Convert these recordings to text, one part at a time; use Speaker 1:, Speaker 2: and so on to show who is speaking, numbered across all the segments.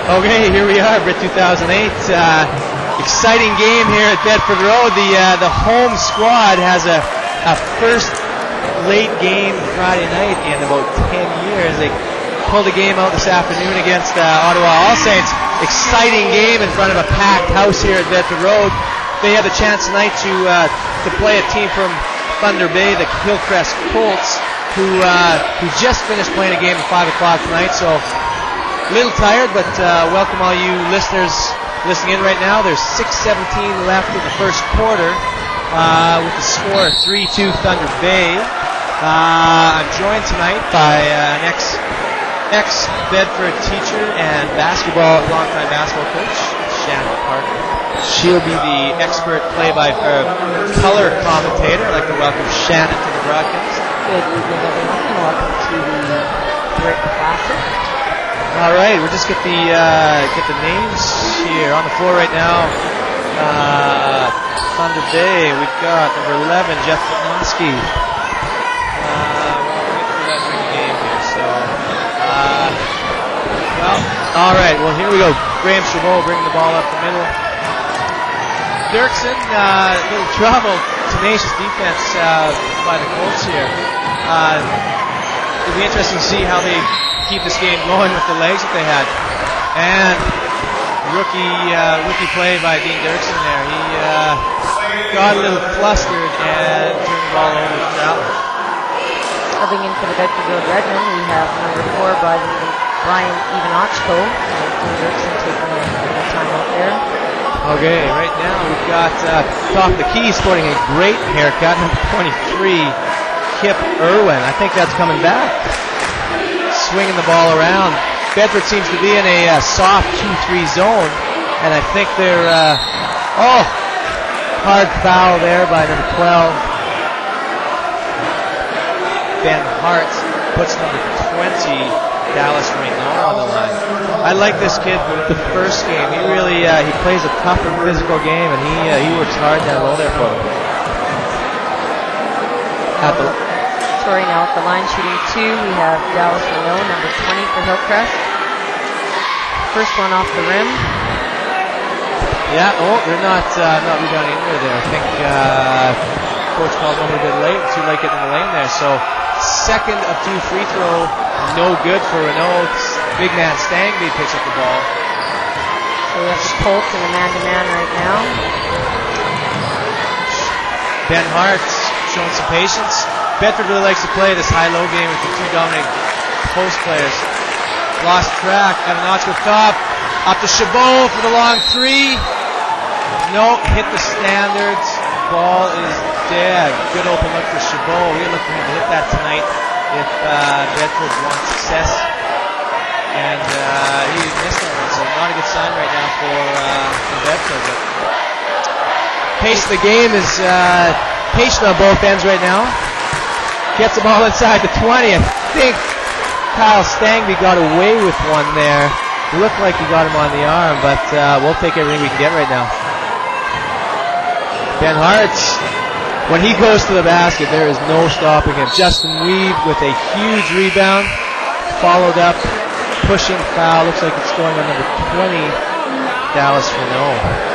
Speaker 1: Okay, here we are, Brit 2008. Exciting game here at Bedford Road. The home squad has a first late game Friday night in about 10 years. They pulled a game out this afternoon against Ottawa All Saints. Exciting game in front of a packed house here at Bedford Road. They have a chance tonight to play a team from Thunder Bay, the Hillcrest Colts, who just finished playing a game at 5 o'clock tonight. So a little tired, but welcome all you listeners listening in right now. There's 6:17 left in the first quarter with the score 3-2 Thunder Bay. I'm joined tonight by an ex-Bedford teacher and longtime basketball coach, Shannon Parker. She'll be the expert color commentator. I'd like to welcome Shannon to the broadcast.
Speaker 2: Good evening, everyone, and welcome to the Brit Classic.
Speaker 1: All right, we'll just get the names here on the floor right now. Thunder Bay, we've got number 11, Jeff Kotnowski. We'll wait for that big game here. So, all right. Well, here we go. Graham Chabot bringing the ball up the middle. Dirksen, little trouble. Tenacious defense by the Colts here. It'll be interesting to see how they keep this game going with the legs that they had. And rookie play by Dean Dirksen there. He got a little flustered and turned the ball over to Allen.
Speaker 2: Coming in for the Bedford Road Redmen, we have number 4, Brian Ivanochko. Dean Dirksen taking a timeout there.
Speaker 1: Okay, right now we've got top of the key sporting a great haircut, number 23, Kip Irwin. I think that's coming back. Swinging the ball around. Bedford seems to be in a soft 2-3 zone, and I think they're hard foul there by number 12. Ben Hart puts number 20, Dallas Reynaud, on the line. I like this kid the first game. He really he plays a tough and physical game, and he works hard down low there for them.
Speaker 2: Sorry, now at the line shooting 2, we have Dallas Reynaud, number 20 for Hillcrest. First one off the rim.
Speaker 1: Yeah, they're not rebounding in there. I think coach called them a bit late, too late getting in the lane there. So second of 2 free throw, no good for Reynaud. Big man Stangby picks up the ball.
Speaker 2: So we have the Colts in a man-to-man right now.
Speaker 1: Ben Hart's showing some patience. Bedford really likes to play this high-low game with the 2 dominant post players. Lost track. Ivanochko top. Up to Chabot for the long 3. No, hit the standards. Ball is dead. Good open look for Chabot. We're looking to hit that tonight if Bedford wants success. And he missed that one, so not a good sign right now for Bedford. But pace of the game is patient on both ends right now. Gets the ball inside the 20. I think Kyle Stangby got away with one there. It looked like he got him on the arm, but we'll take everything we can get right now. Ben Hart, when he goes to the basket, there is no stopping him. Justin Weave with a huge rebound, followed up, pushing foul. Looks like it's going on number 20, Dallas Reynaud.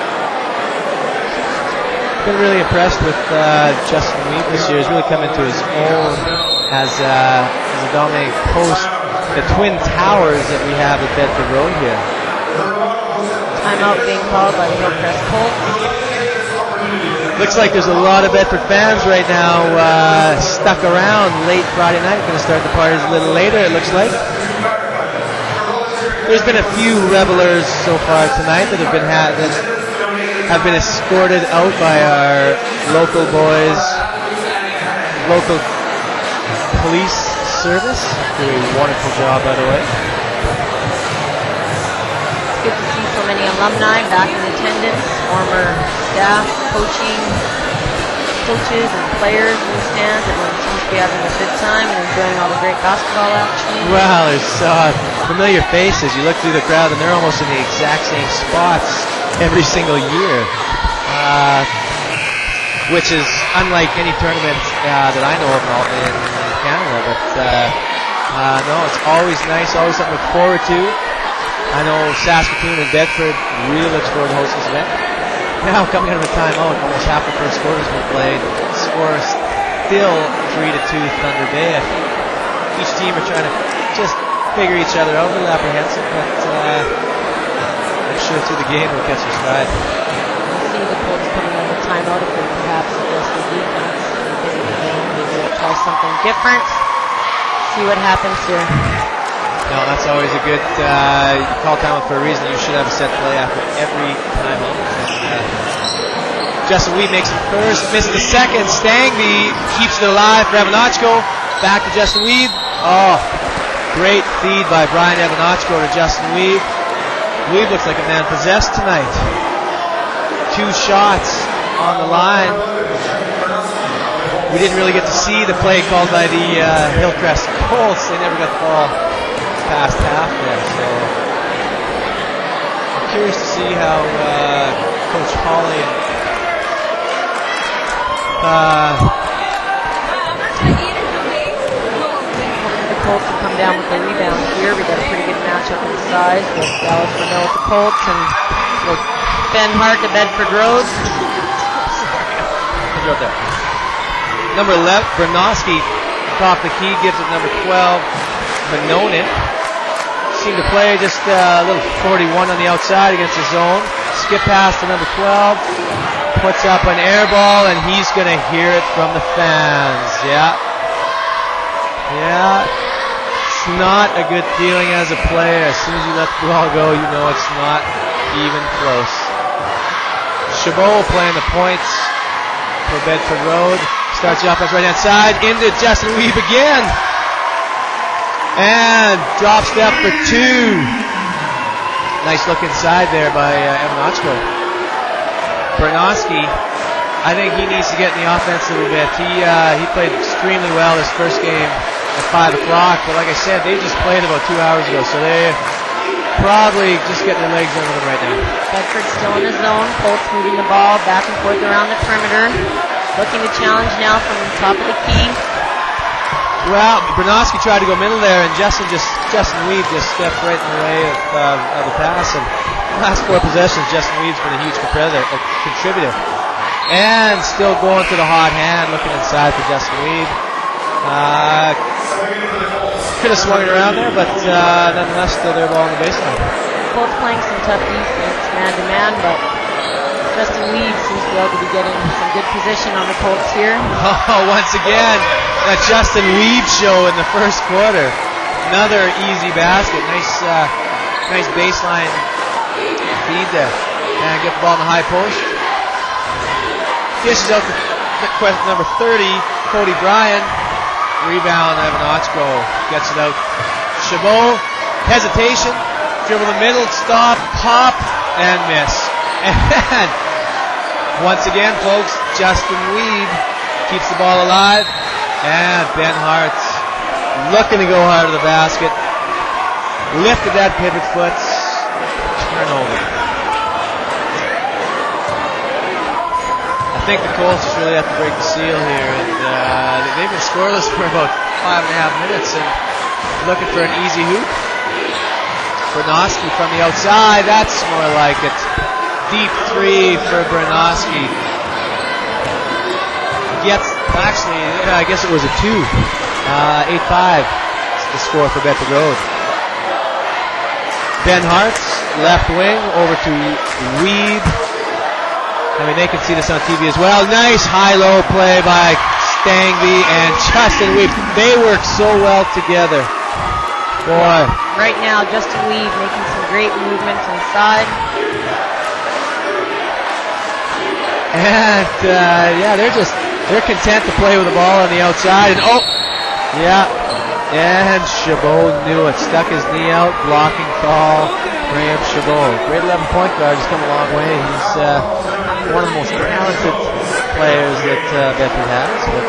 Speaker 1: Been really impressed with Justin Weave this year. He's really come into his own as a dominating post. The twin towers that we have at Bedford Road here.
Speaker 2: Timeout being called by the Hillcrest Colts.
Speaker 1: Looks like there's a lot of Bedford fans right now stuck around late Friday night. Going to start the parties a little later, it looks like. There's been a few revelers so far tonight that have been escorted out by our local boys, local police service. Do a wonderful job, by the way.
Speaker 2: It's good to see so many alumni back in attendance, former staff, coaches and players in the stands. Everyone seems to be having a good time and enjoying all the great basketball action.
Speaker 1: Well, there's familiar faces. You look through the crowd and they're almost in the exact same spots every single year, which is unlike any tournament that I know of in Canada. But no, it's always nice, always something to look forward to. I know Saskatoon and Bedford really looks forward to hosting this event. Now coming out of a timeout, almost half the first quarter has been played. Score is still 3-2 Thunder Bay. I think each team are trying to just figure each other out, a little apprehensive, but I'm sure through the game we'll catch their stride.
Speaker 2: We'll see the Colts coming out of a timeout if they perhaps adjust their defense. Maybe they'll try something different. See what happens here.
Speaker 1: No, that's always a good, you call timeout for a reason. You should have a set play after every timeout. Justin Weed makes it first, misses the second. Stangby keeps it alive for Evanachko. Back to Justin Weed. Oh, great feed by Brian Evanachko to Justin Weed. Weed looks like a man possessed tonight. 2 shots on the line. We didn't really get to see the play called by the Hillcrest Colts. They never got the ball past half there, so I'm curious to see how Coach Hawley and
Speaker 2: the Colts will come down with the rebound here. We got a pretty good matchup inside with Dallas Burnell with the Colts and with Ben Hart to Bedford Road.
Speaker 1: There. Number 11, Bernoski off the key, gives it number 12, Manonin. Seemed to play just a little 41 on the outside against the zone. Skip pass to number 12. Puts up an air ball, and he's going to hear it from the fans. Yeah. It's not a good feeling as a player. As soon as you let the ball go, you know it's not even close. Chabot playing the points for Bedford Road. Starts the offense right-hand side. Into Justin Weeb again. And drop step for 2. Nice look inside there by Evanachko. Bernoski, I think he needs to get in the offense a little bit. He played extremely well his first game at 5 o'clock, but like I said, they just played about 2 hours ago, so they're probably just getting their legs under them right now.
Speaker 2: Bedford still in the zone. Colts moving the ball back and forth around the perimeter. Looking to challenge now from the top of the key.
Speaker 1: Well, Bernoski tried to go middle there, and Justin Weed just stepped right in the way of the pass. And the last 4 possessions, Justin Weed's been a huge contributor. And still going to the hot hand, looking inside for Justin Weed. Could have swung it around there, but nonetheless, still their ball on the baseline.
Speaker 2: Both playing some tough defense, man-to-man, but Justin Weed seems to be able to be getting some good position on the Colts here.
Speaker 1: Oh, once again, that Justin Weed show in the first quarter. Another easy basket. Nice baseline feed there. And get the ball in the high post. Dishes out to number 30, Cody Bryan. Rebound, Evanachko gets it out. Chabot, hesitation, dribble the middle, stop, pop, and miss. And once again, folks, Justin Weed keeps the ball alive. And Ben Hart looking to go hard to the basket. Lifted that pivot foot. Turnover. I think the Colts just really have to break the seal here. And they've been scoreless for about 5.5 minutes and looking for an easy hoop. Bernoski from the outside. That's more like it. Deep 3 for Bernoski. Actually, I guess it was a 2. 8-5 the score for Bedford Road. Ben Hartz, left wing, over to Weeb. I mean, they can see this on TV as well. Nice high-low play by Stangby and Justin Weeb. They work so well together. Boy.
Speaker 2: Right now, Justin Weeb making some great movements inside.
Speaker 1: And, they're content to play with the ball on the outside. And and Chabot knew it. Stuck his knee out, blocking call. Graham Chabot, grade 11 point guard, has come a long way. He's one of the most talented players that Bedford has. But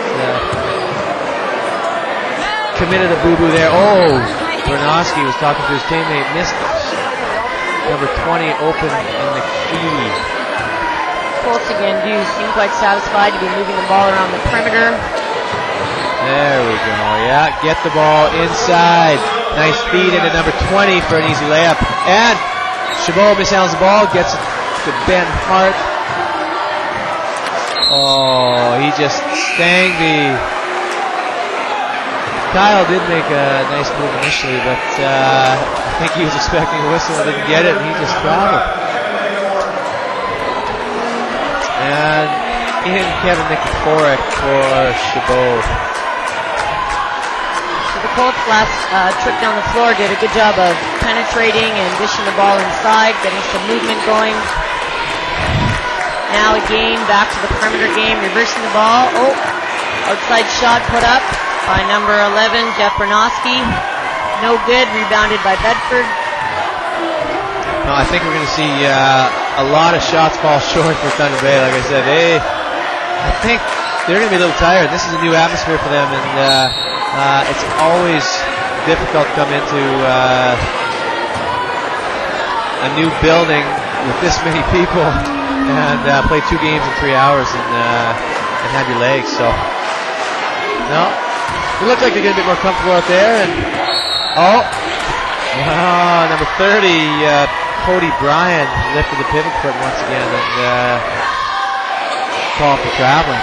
Speaker 1: committed a boo-boo there. Oh, Bernoski was talking to his teammate, missed it. Number 20 open in the key.
Speaker 2: Colts again do seem quite satisfied to be moving the ball around the perimeter.
Speaker 1: There we go. Yeah, get the ball inside. Nice feed into number 20 for an easy layup. And Chabot mishandles the ball, gets it to Ben Hart. Oh, he just Stangby. Kyle did make a nice move initially, but I think he was expecting a whistle and didn't get it, and he just traveled. And in Kevin Nikiforek for Chabot.
Speaker 2: So the Colts last trip down the floor did a good job of penetrating and dishing the ball inside, getting some movement going. Now again, back to the perimeter game, reversing the ball. Oh, outside shot put up by number 11, Jeff Bernoski. No good, rebounded by Bedford.
Speaker 1: No, I think we're going to see a lot of shots fall short for Thunder Bay. Like I said, I think they're going to be a little tired. This is a new atmosphere for them, and it's always difficult to come into a new building with this many people and play 2 games in 3 hours and have your legs. So, no, it looked like they're getting a bit more comfortable out there. And number 30, Cody Bryan lifted the pivot foot once again and called for traveling.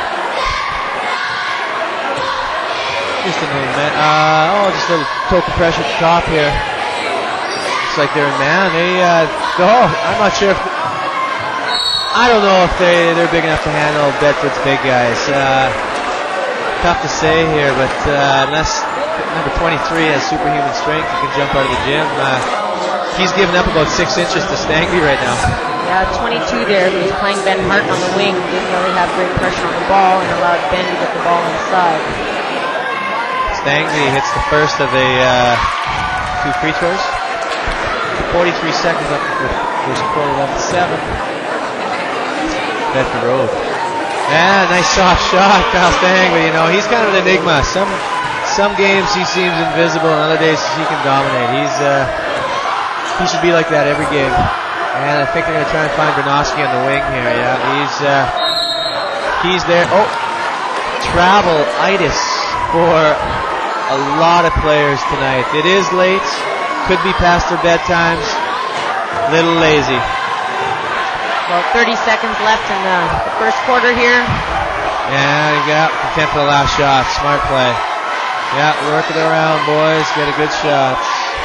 Speaker 1: Just another man. Just a little token pressure at the top here. Looks like they're in man. I'm not sure if. I don't know if they're big enough to handle Bedford's big guys. Tough to say here, but unless number 23 has superhuman strength, he can jump out of the gym. He's given up about 6 inches to Stangby right now.
Speaker 2: Yeah, 22 there, but he's playing Ben Hart on the wing. Didn't really have great pressure on the ball and allowed Ben to get the ball inside.
Speaker 1: Stangby hits the first of the 2 free throws. 43 seconds left in the first quarter, 11-7. Bedford Road. Yeah, nice soft shot, Kyle Stangby. He's kind of an enigma. Some games he seems invisible, and other days he can dominate. He should be like that every game. And I think they're going to try and find Bernoski on the wing here. Yeah, he's there. Oh, travel-itis for a lot of players tonight. It is late. Could be past their bedtimes. Little lazy.
Speaker 2: About 30 seconds left in the first quarter here.
Speaker 1: And he got content for the last shot. Smart play. Yeah, work it around, boys. Get a good shot.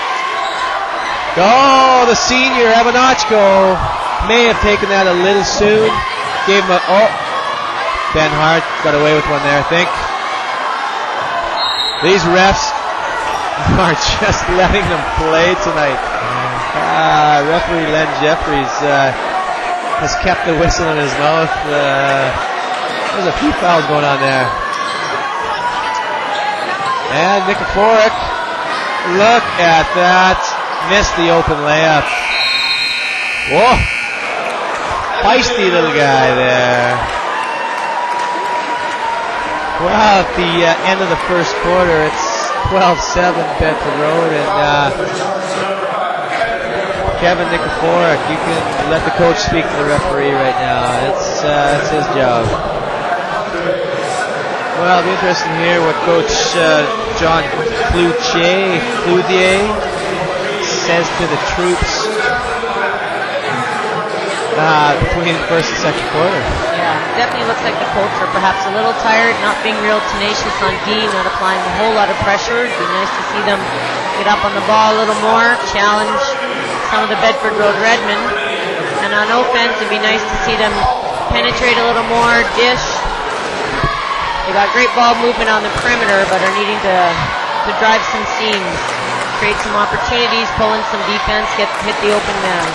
Speaker 1: Go! The senior, Avanachko, may have taken that a little soon. Gave him Ben Hart got away with one there, I think. These refs are just letting them play tonight. Referee Len Jeffries has kept the whistle in his mouth. There's a few fouls going on there. And Nikiforek, look at that. Missed the open layup. Whoa. Feisty little guy there. Well, at the end of the first quarter, it's 12-7 Bedford Road, and Kevin Nikiforek, you can let the coach speak to the referee right now. It's his job. Well, it'll be interesting to hear what Coach John Cloutier says to the troops between the first and second quarter.
Speaker 2: Yeah, definitely looks like the Colts are perhaps a little tired, not being real tenacious on D, not applying a whole lot of pressure. It'd be nice to see them get up on the ball a little more, challenge some of the Bedford Road Redmen. And on offense, it'd be nice to see them penetrate a little more, dish. They got great ball movement on the perimeter, but are needing to drive some seams, create some opportunities, pull in some defense, hit the open man.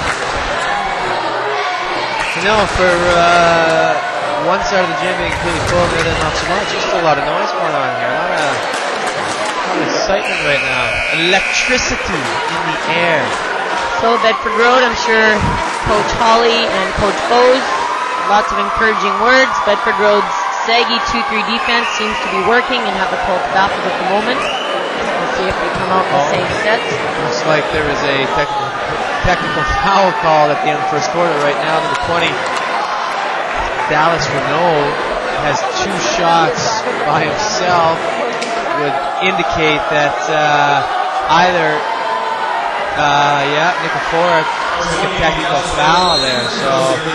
Speaker 1: For one side of the gym being completely full and the other not so much, just a lot of noise going on here. A lot of excitement right now. Electricity in the air.
Speaker 2: So Bedford Road, I'm sure Coach Hawley and Coach Bose, lots of encouraging words. Bedford Road's saggy 2-3 defense seems to be working and have the Colts baffled at the moment. We'll see if they come out in the same sets.
Speaker 1: Looks like there is a technical foul call at the end of the first quarter right now. Number 20, Dallas Renault, has 2 shots by himself would indicate that either, Nikiforuk took a technical foul there, so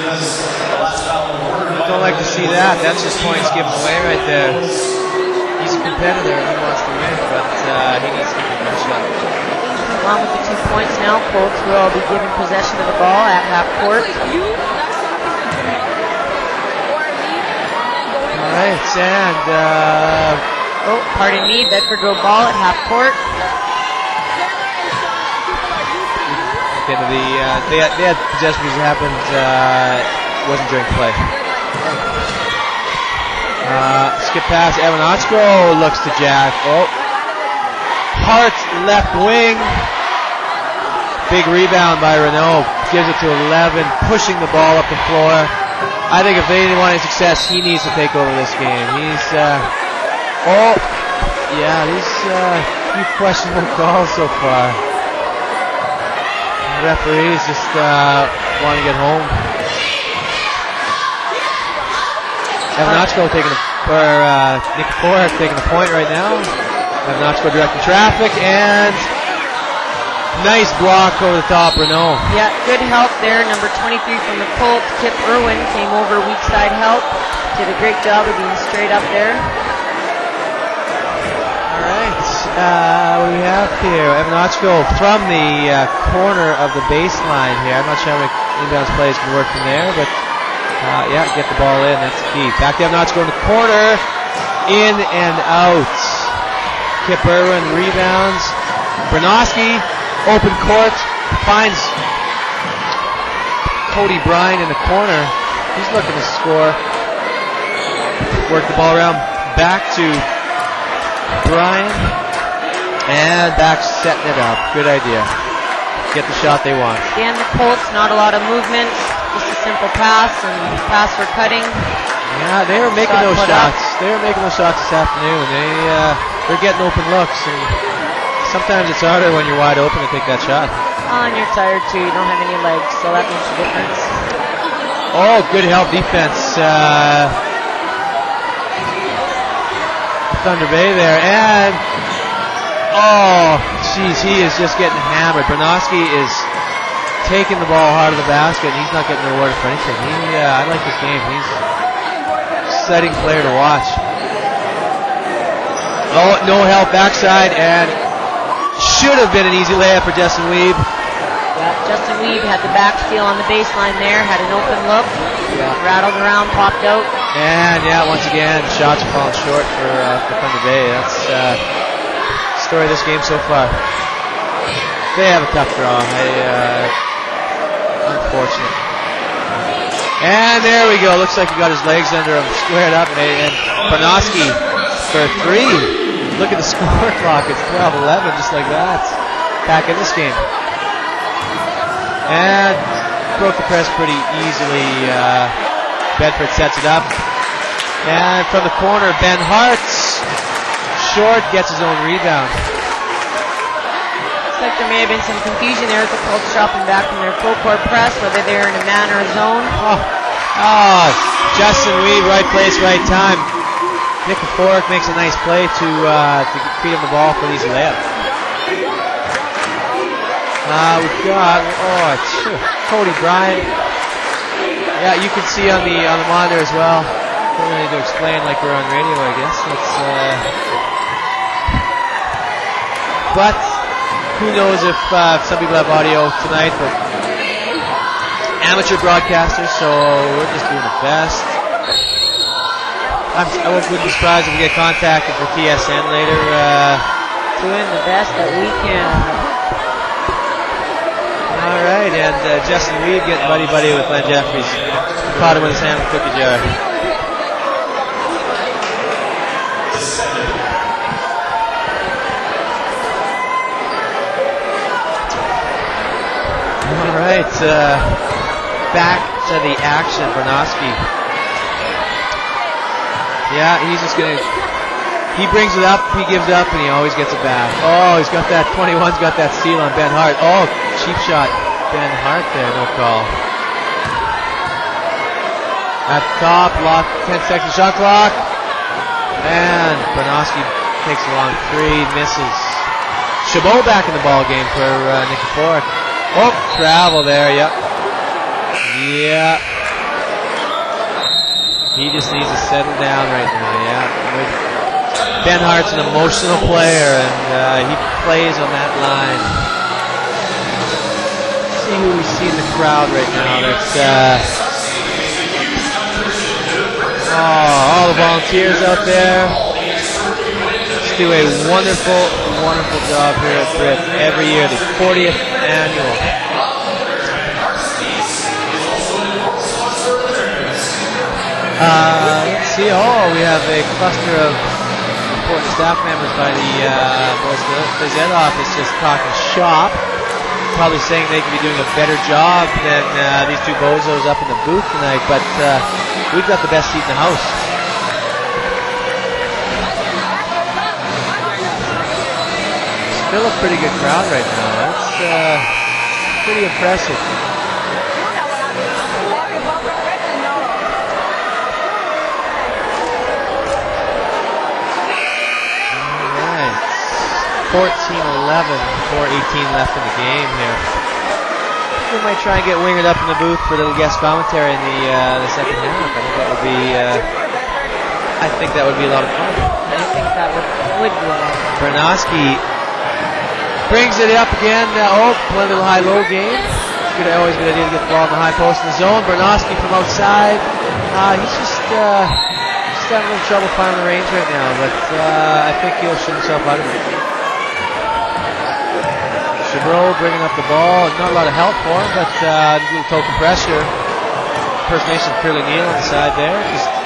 Speaker 1: don't like to see that. That's just points given away right there. He's a competitor, he wants to win, but he needs to get that shot.
Speaker 2: Along with the 2 points now, Colts will be given possession of the ball at half court.
Speaker 1: Alright, and
Speaker 2: pardon me, Bedford will ball at half court.
Speaker 1: They had possession because it happened, wasn't during play. Skip pass, Evan Ochko looks to Jack. Hart left wing. Big rebound by Renault. Gives it to 11, pushing the ball up the floor. I think if they want any success, he needs to take over this game. He's, these few questionable calls so far. The referees just want to get home. Evan Ochko Nikiforuk taking the point right now. Evan Ochko directing traffic, and nice block over the top, Renault.
Speaker 2: Yeah, good help there. Number 23 from the Colts, Kip Irwin, came over weak side help. Did a great job of being straight up there.
Speaker 1: Alright, what do we have here? Evan Ochko from the corner of the baseline here. I'm not sure how many inbounds plays can work from there, but get the ball in, that's the key. Back to Evan Ochko in the corner, in and out. Kip Irwin rebounds. Bronowski, open court, finds Cody Bryan in the corner. He's looking to score. Work the ball around, back to Bryan, and back setting it up. Good idea. Get the shot they want.
Speaker 2: Again, the Colts, not a lot of movement, just a simple pass and pass for cutting.
Speaker 1: Yeah, they were making those shots. They were making those shots this afternoon. They're getting open looks, and sometimes it's harder when you're wide open to take that shot.
Speaker 2: Oh, and you're tired too. You don't have any legs, so that makes a difference.
Speaker 1: Oh, good help defense. Thunder Bay there, and he is just getting hammered. Bronowski is taking the ball hard of the basket, and he's not getting rewarded for anything. I like this game. He's an exciting player to watch. Oh, no help backside, and should have been an easy layup for Justin Weeb.
Speaker 2: Yeah, Justin Weeb had the back steal on the baseline there, had an open look, rattled around, popped out.
Speaker 1: And once again, shots are falling short for Thunder Bay. That's the story of this game so far. They have a tough draw. Unfortunate. And there we go. Looks like he got his legs under him, squared up, and Bronowski for 3. Look at the score clock. It's 12-11, just like that. Back in this game. And broke the press pretty easily. Bedford sets it up. And from the corner, Ben Hart. Short gets his own rebound.
Speaker 2: Looks like there may have been some confusion there with the Colts dropping back from their full court press, whether they're in a man or a zone.
Speaker 1: Justin Weeb, right place, right time. Nikiforuk makes a nice play to feed him the ball for an easy layup. We've got Cody Bryan. Yeah, you can see on the monitor as well. Don't really need to explain like we're on radio, I guess. But who knows if some people have audio tonight, but amateur broadcasters, so we're just doing the best. I wouldn't be surprised if we get contacted for TSN later.
Speaker 2: Doing the best that we can.
Speaker 1: Alright, and Justin Weeb getting buddy-buddy with Glenn Jeffries. Caught him with his hand in the cookie jar. Alright, back to the action, Bronowski. Yeah, he's just gonna, he brings it up, he gives up, and he always gets it back. Oh, he's got that, 21's got that steal on Ben Hart. Oh, cheap shot, Ben Hart there, no call. At the top, lock, 10-second shot clock. And Bernowski takes a long three, misses. Chabot back in the ball game for Nikiforuk. Oh, travel there, yep. Yeah. He just needs to settle down right now, yeah. Ben Hart's an emotional player, and he plays on that line. Let's see who we see in the crowd right now. There's all the volunteers out there. Just do a wonderful, wonderful job here at Brit every year, the 40th annual. Let's see. Oh, we have a cluster of important staff members by the Phys Ed office just talking shop. Probably saying they could be doing a better job than these two bozos up in the booth tonight, but we've got the best seat in the house. Still a pretty good crowd right now. That's pretty impressive. Alright. 14-11, 4:18 left in the game here. We might try and get Wingard up in the booth for a little guest commentary in the second half. I think that would be a lot of fun.
Speaker 2: I think that would be a lot of fun.
Speaker 1: Bernowski brings it up again. Play a little high-low game. It's always a good idea to get the ball in the high post in the zone. Bernowski from outside. He's just having a little trouble finding the range right now, but I think he'll shoot himself out of it. Chabot bringing up the ball. Not a lot of help for him, but a little toe compressor. Impersonation of Curly Neal on the side there.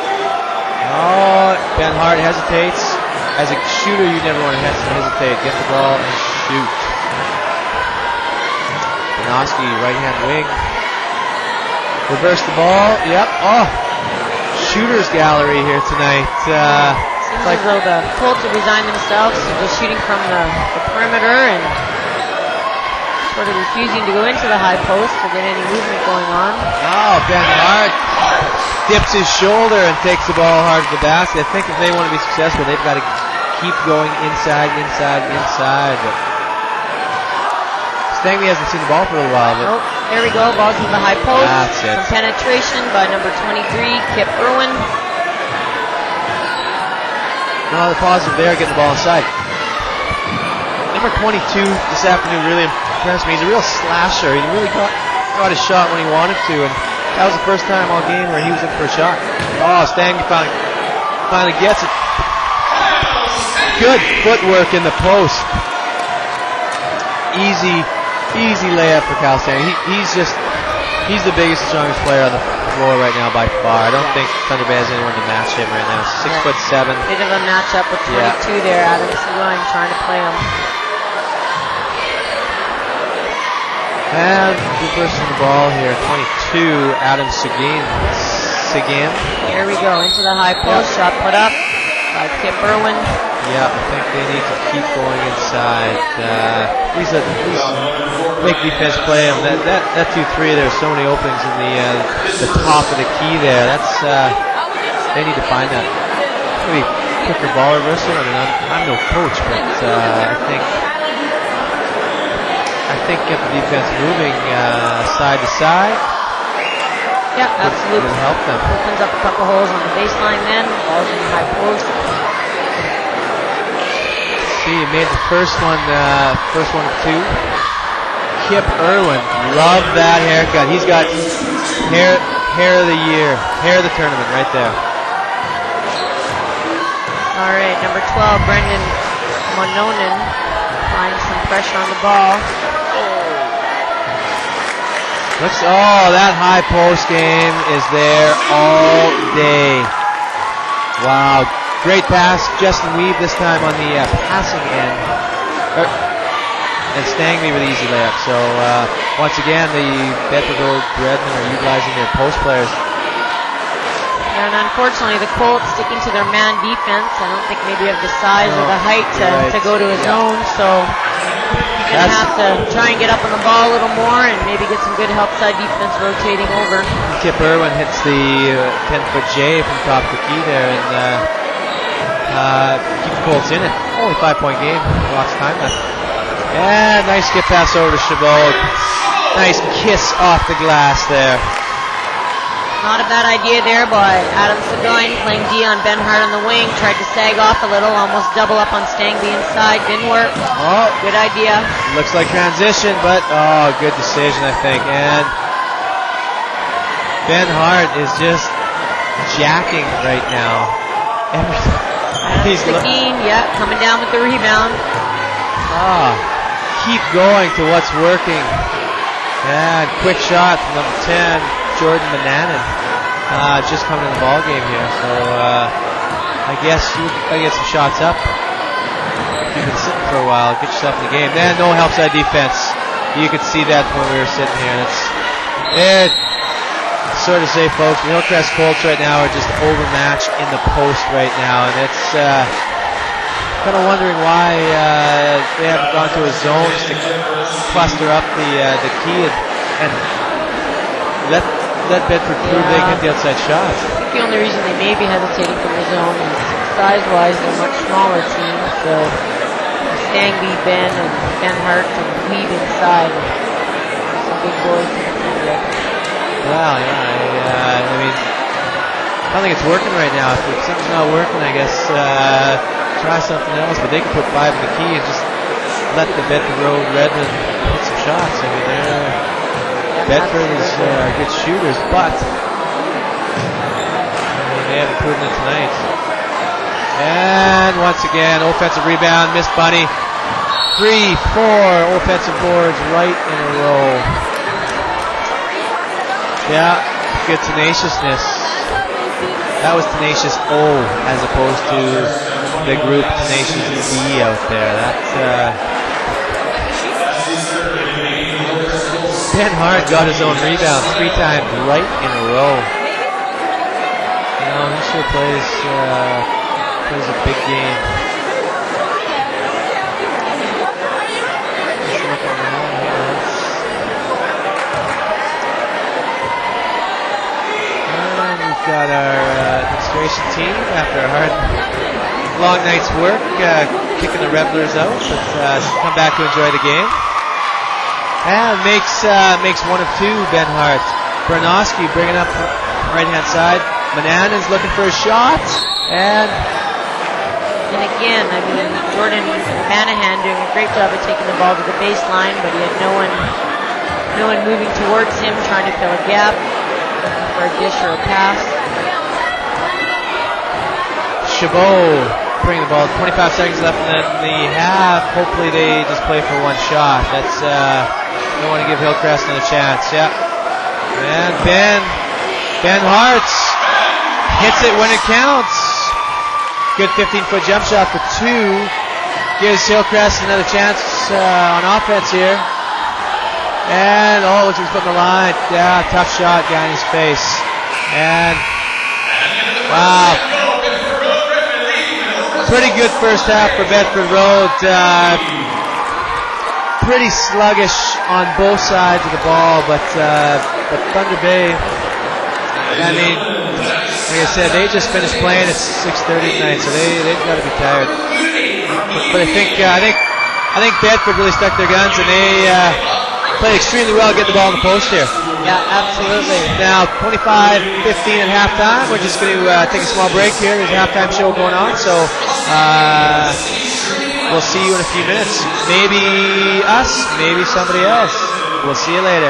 Speaker 1: Ben Hart hesitates. As a shooter, you never want to hesitate. Get the ball and shoot. Bernowski, right-hand wing. Reverse the ball. Yep. Shooter's gallery here tonight.
Speaker 2: Seems like though the Colts have resigned themselves to just shooting from the perimeter and sort of refusing to go into the high post to get any movement going on.
Speaker 1: Ben Hart dips his shoulder and takes the ball hard to the basket. I think if they want to be successful, they've got to keep going inside. But Stangley hasn't seen the ball for a little while. But
Speaker 2: there we go. Ball's in the high post.
Speaker 1: That's it.
Speaker 2: Some penetration by number 23, Kip Irwin.
Speaker 1: No, the positive there, getting the ball inside. Number 22 this afternoon really impressed me. He's a real slasher. He really got his shot when he wanted to, and that was the first time all game where he was in for a shot. Stangley finally gets it. Good footwork in the post. Easy layup for Cal Stangley. He's the biggest and strongest player on the floor right now by far. I don't think Thunder Bay has anyone to match him right now. 6'7".
Speaker 2: Bit of a matchup with 22 there. Adam Seguin trying to play him.
Speaker 1: And reversing the ball here. 22, Adam Seguin.
Speaker 2: Here we go, into the high post. Shot put up by Kip Irwin.
Speaker 1: Yeah, I think they need to keep going inside. Please make defense play him. That 2-3, there's so many openings in the top of the key there. They need to find that. Maybe kick the ball reversal. I mean, I'm no coach, but I think get the defense moving side to side.
Speaker 2: Yeah, absolutely.
Speaker 1: Would help them.
Speaker 2: Opens up a couple holes on the baseline then. Ball's in the high post.
Speaker 1: See, he made the first one of two. Kip Irwin, love that haircut. He's got hair of the year, hair of the tournament right there.
Speaker 2: All right, number 12, Brendan Mononen, applying some pressure on the ball.
Speaker 1: That high post game is there all day. Wow, great pass. Justin Weave this time on the passing end. And Stangley with the easy layup. So once again, the Bedford Redmen are utilizing their post players.
Speaker 2: And unfortunately, the Colts sticking to their man defense. I don't think maybe have the size or the height to go to his own. So You're going to have to try and get up on the ball a little more and maybe get some good help side defense rotating over.
Speaker 1: Kip Irwin hits the 10-foot J from top of the key there and keep the Colts in it. Only 5-point game. Lots of time left. And nice skip pass over to Chabot. Nice kiss off the glass there.
Speaker 2: Not a bad idea there by Adam Seguin playing D on Ben Hart on the wing. Tried to sag off a little, almost double up on Stangby inside. Didn't work.
Speaker 1: Oh,
Speaker 2: good idea.
Speaker 1: Looks like transition, but good decision, I think. And Ben Hart is just jacking right now. He's
Speaker 2: Seguin, coming down with the rebound.
Speaker 1: Keep going to what's working. And quick shot from number 10, Jordan Mananen. Just coming in the ball game here. So I guess you gotta get some shots up. You've been sitting for a while. Get yourself in the game. Then no help side defense. You could see that when we were sitting here. It's sort of say, folks, the Hillcrest Colts right now are just overmatched in the post right now, and it's kind of wondering why they haven't gone to a zone just to cluster up the key and let Bedford prove they can get the outside shots.
Speaker 2: I think the only reason they may be hesitating from the zone is size-wise they're a much smaller team, so Stangby, Ben, and Ben Hart can weave inside. Some big boys in the team there.
Speaker 1: Well, yeah, I mean, I don't think it's working right now. If something's not working, I guess try something else. But they can put 5 in the key and just let the Bedford Road Redmen hit some shots. I mean, Bedford is good shooters, but they haven't proven it tonight. And once again, offensive rebound, missed Bunny. 3, 4 offensive boards right in a row. Yeah, good tenaciousness. That was tenacious O as opposed to the group tenacious D out there. That's Ben Hart got his own rebound 3 times right in a row. You know, he sure plays a big game. Got our administration team after a hard, long night's work, kicking the Revelers out, but come back to enjoy the game. And makes 1 of 2, Ben Hart. Bernowski bringing up right hand side. Mananen's looking for a shot, and
Speaker 2: again, I mean, Jordan Manahan doing a great job of taking the ball to the baseline, but he had no one moving towards him, trying to fill a gap for a dish or a pass.
Speaker 1: Chabot bringing the ball. 25 seconds left in the half. Hopefully they just play for 1 shot. That's don't want to give Hillcrest another chance. Yeah. And Ben Hart hits it when it counts. Good 15-foot jump shot for 2. Gives Hillcrest another chance on offense here. And looks like he's putting the line. Yeah, tough shot guy in his face. And wow. Pretty good first half for Bedford Road. Pretty sluggish on both sides of the ball, but Thunder Bay, I mean, like I said, they just finished playing at 6:30 tonight, so they've got to be tired. But I think Bedford really stuck their guns, and they played extremely well getting the ball in the post here.
Speaker 2: Yeah, absolutely.
Speaker 1: Now 25-15 at halftime. We're just going to take a small break here. There's a halftime show going on, so we'll see you in a few minutes. Maybe us, maybe somebody else. We'll see you later.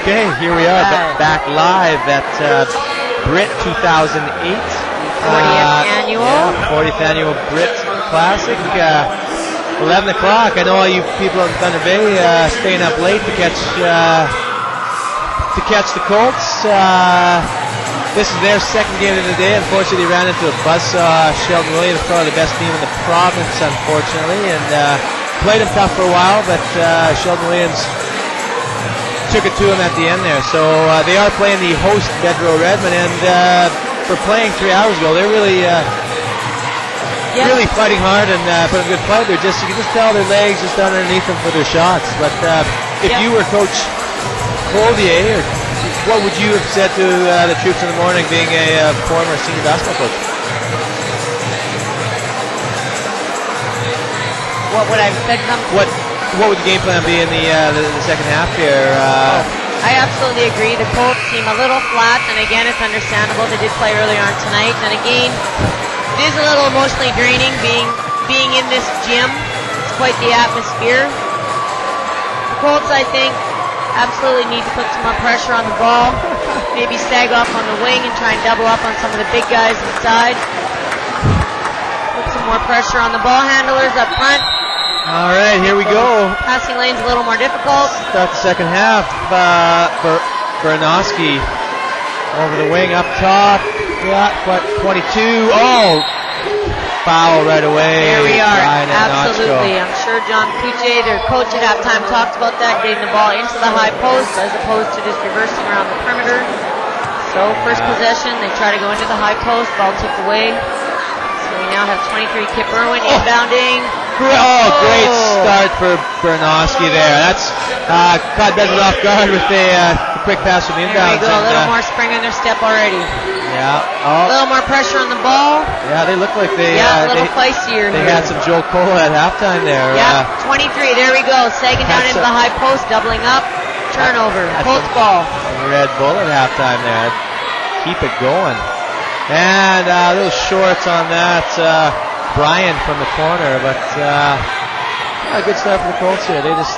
Speaker 1: Okay, here we are back live at Brit 2008.
Speaker 2: 40th annual.
Speaker 1: Yeah, 40th annual Brit Classic. 11 o'clock. I know all you people in Thunder Bay staying up late to catch the Colts. This is their second game of the day. Unfortunately, they ran into a buzzsaw. Sheldon Williams, probably the best team in the province, unfortunately, and played them tough for a while, but Sheldon Williams took it to him at the end there. So they are playing the host Bedro Redmond, and for playing 3 hours ago, they're really really fighting hard and putting a good fight. They're just, you can just tell their legs just underneath them for their shots. But if you were Coach Clothier, what would you have said to the troops in the morning, being a former senior basketball coach?
Speaker 2: What would I have said to them?
Speaker 1: What would the game plan be in the second half here?
Speaker 2: I absolutely agree. The Colts seem a little flat, and again, it's understandable. They did play earlier on tonight, and again, it is a little emotionally draining being in this gym. It's quite the atmosphere. The Colts, I think, absolutely need to put some more pressure on the ball. Maybe stag off on the wing and try and double up on some of the big guys inside. Put some more pressure on the ball handlers up front.
Speaker 1: All right, here we go.
Speaker 2: Passing lane's a little more difficult.
Speaker 1: Start the second half. Bernowski over the wing up top. Yeah, 22. Oh, foul right away.
Speaker 2: There we are.
Speaker 1: Nochko.
Speaker 2: Absolutely. I'm sure John Kuche, their coach at halftime, talked about that, getting the ball into the high post as opposed to just reversing around the perimeter. So first possession, they try to go into the high post, ball tipped away. So we now have 23 Kip Irwin inbounding.
Speaker 1: Oh, great start for Bernowski there. That's caught Bedford off guard with the quick pass from the inbounds.
Speaker 2: There we go, a little more spring in their step already.
Speaker 1: Yeah.
Speaker 2: A little more pressure on the ball.
Speaker 1: Yeah, they look like they
Speaker 2: a little feistier.
Speaker 1: They had some Joe Cole at halftime there.
Speaker 2: Yeah, 23, there we go. Sagging down into the high post, doubling up. Turnover, Colts ball.
Speaker 1: Red Bull at halftime there. Keep it going. And little shorts on that. Brian from the corner, but a good start for the Colts here. They just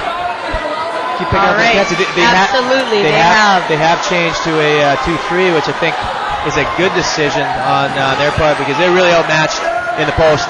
Speaker 1: keep picking up the catches.
Speaker 2: Absolutely,
Speaker 1: they have changed to a 2-3, which I think is a good decision on their part because they're really outmatched in the post.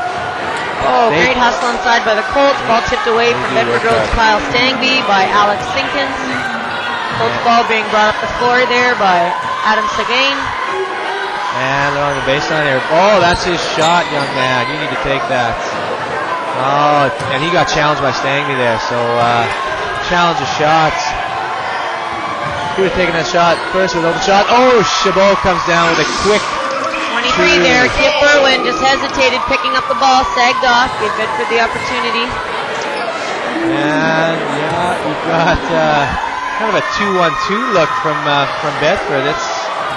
Speaker 2: Oh, great hustle inside by the Colts. Ball tipped away from Bedford Road's Kyle Stangby by Alex Sinkins. Colts ball being brought up the floor there by Adam Seguin.
Speaker 1: And they're on the baseline here. Oh, that's his shot, young man. You need to take that. Oh, and he got challenged by Stangby there. So, challenge of shots. He would have taken that shot first with an open shot. Oh, Chabot comes down with a quick
Speaker 2: 23 there. Kip Irwin just hesitated, picking up the ball, sagged off, gave Bedford the opportunity.
Speaker 1: And, yeah, we've got kind of a 2-1-2 look from Bedford. It's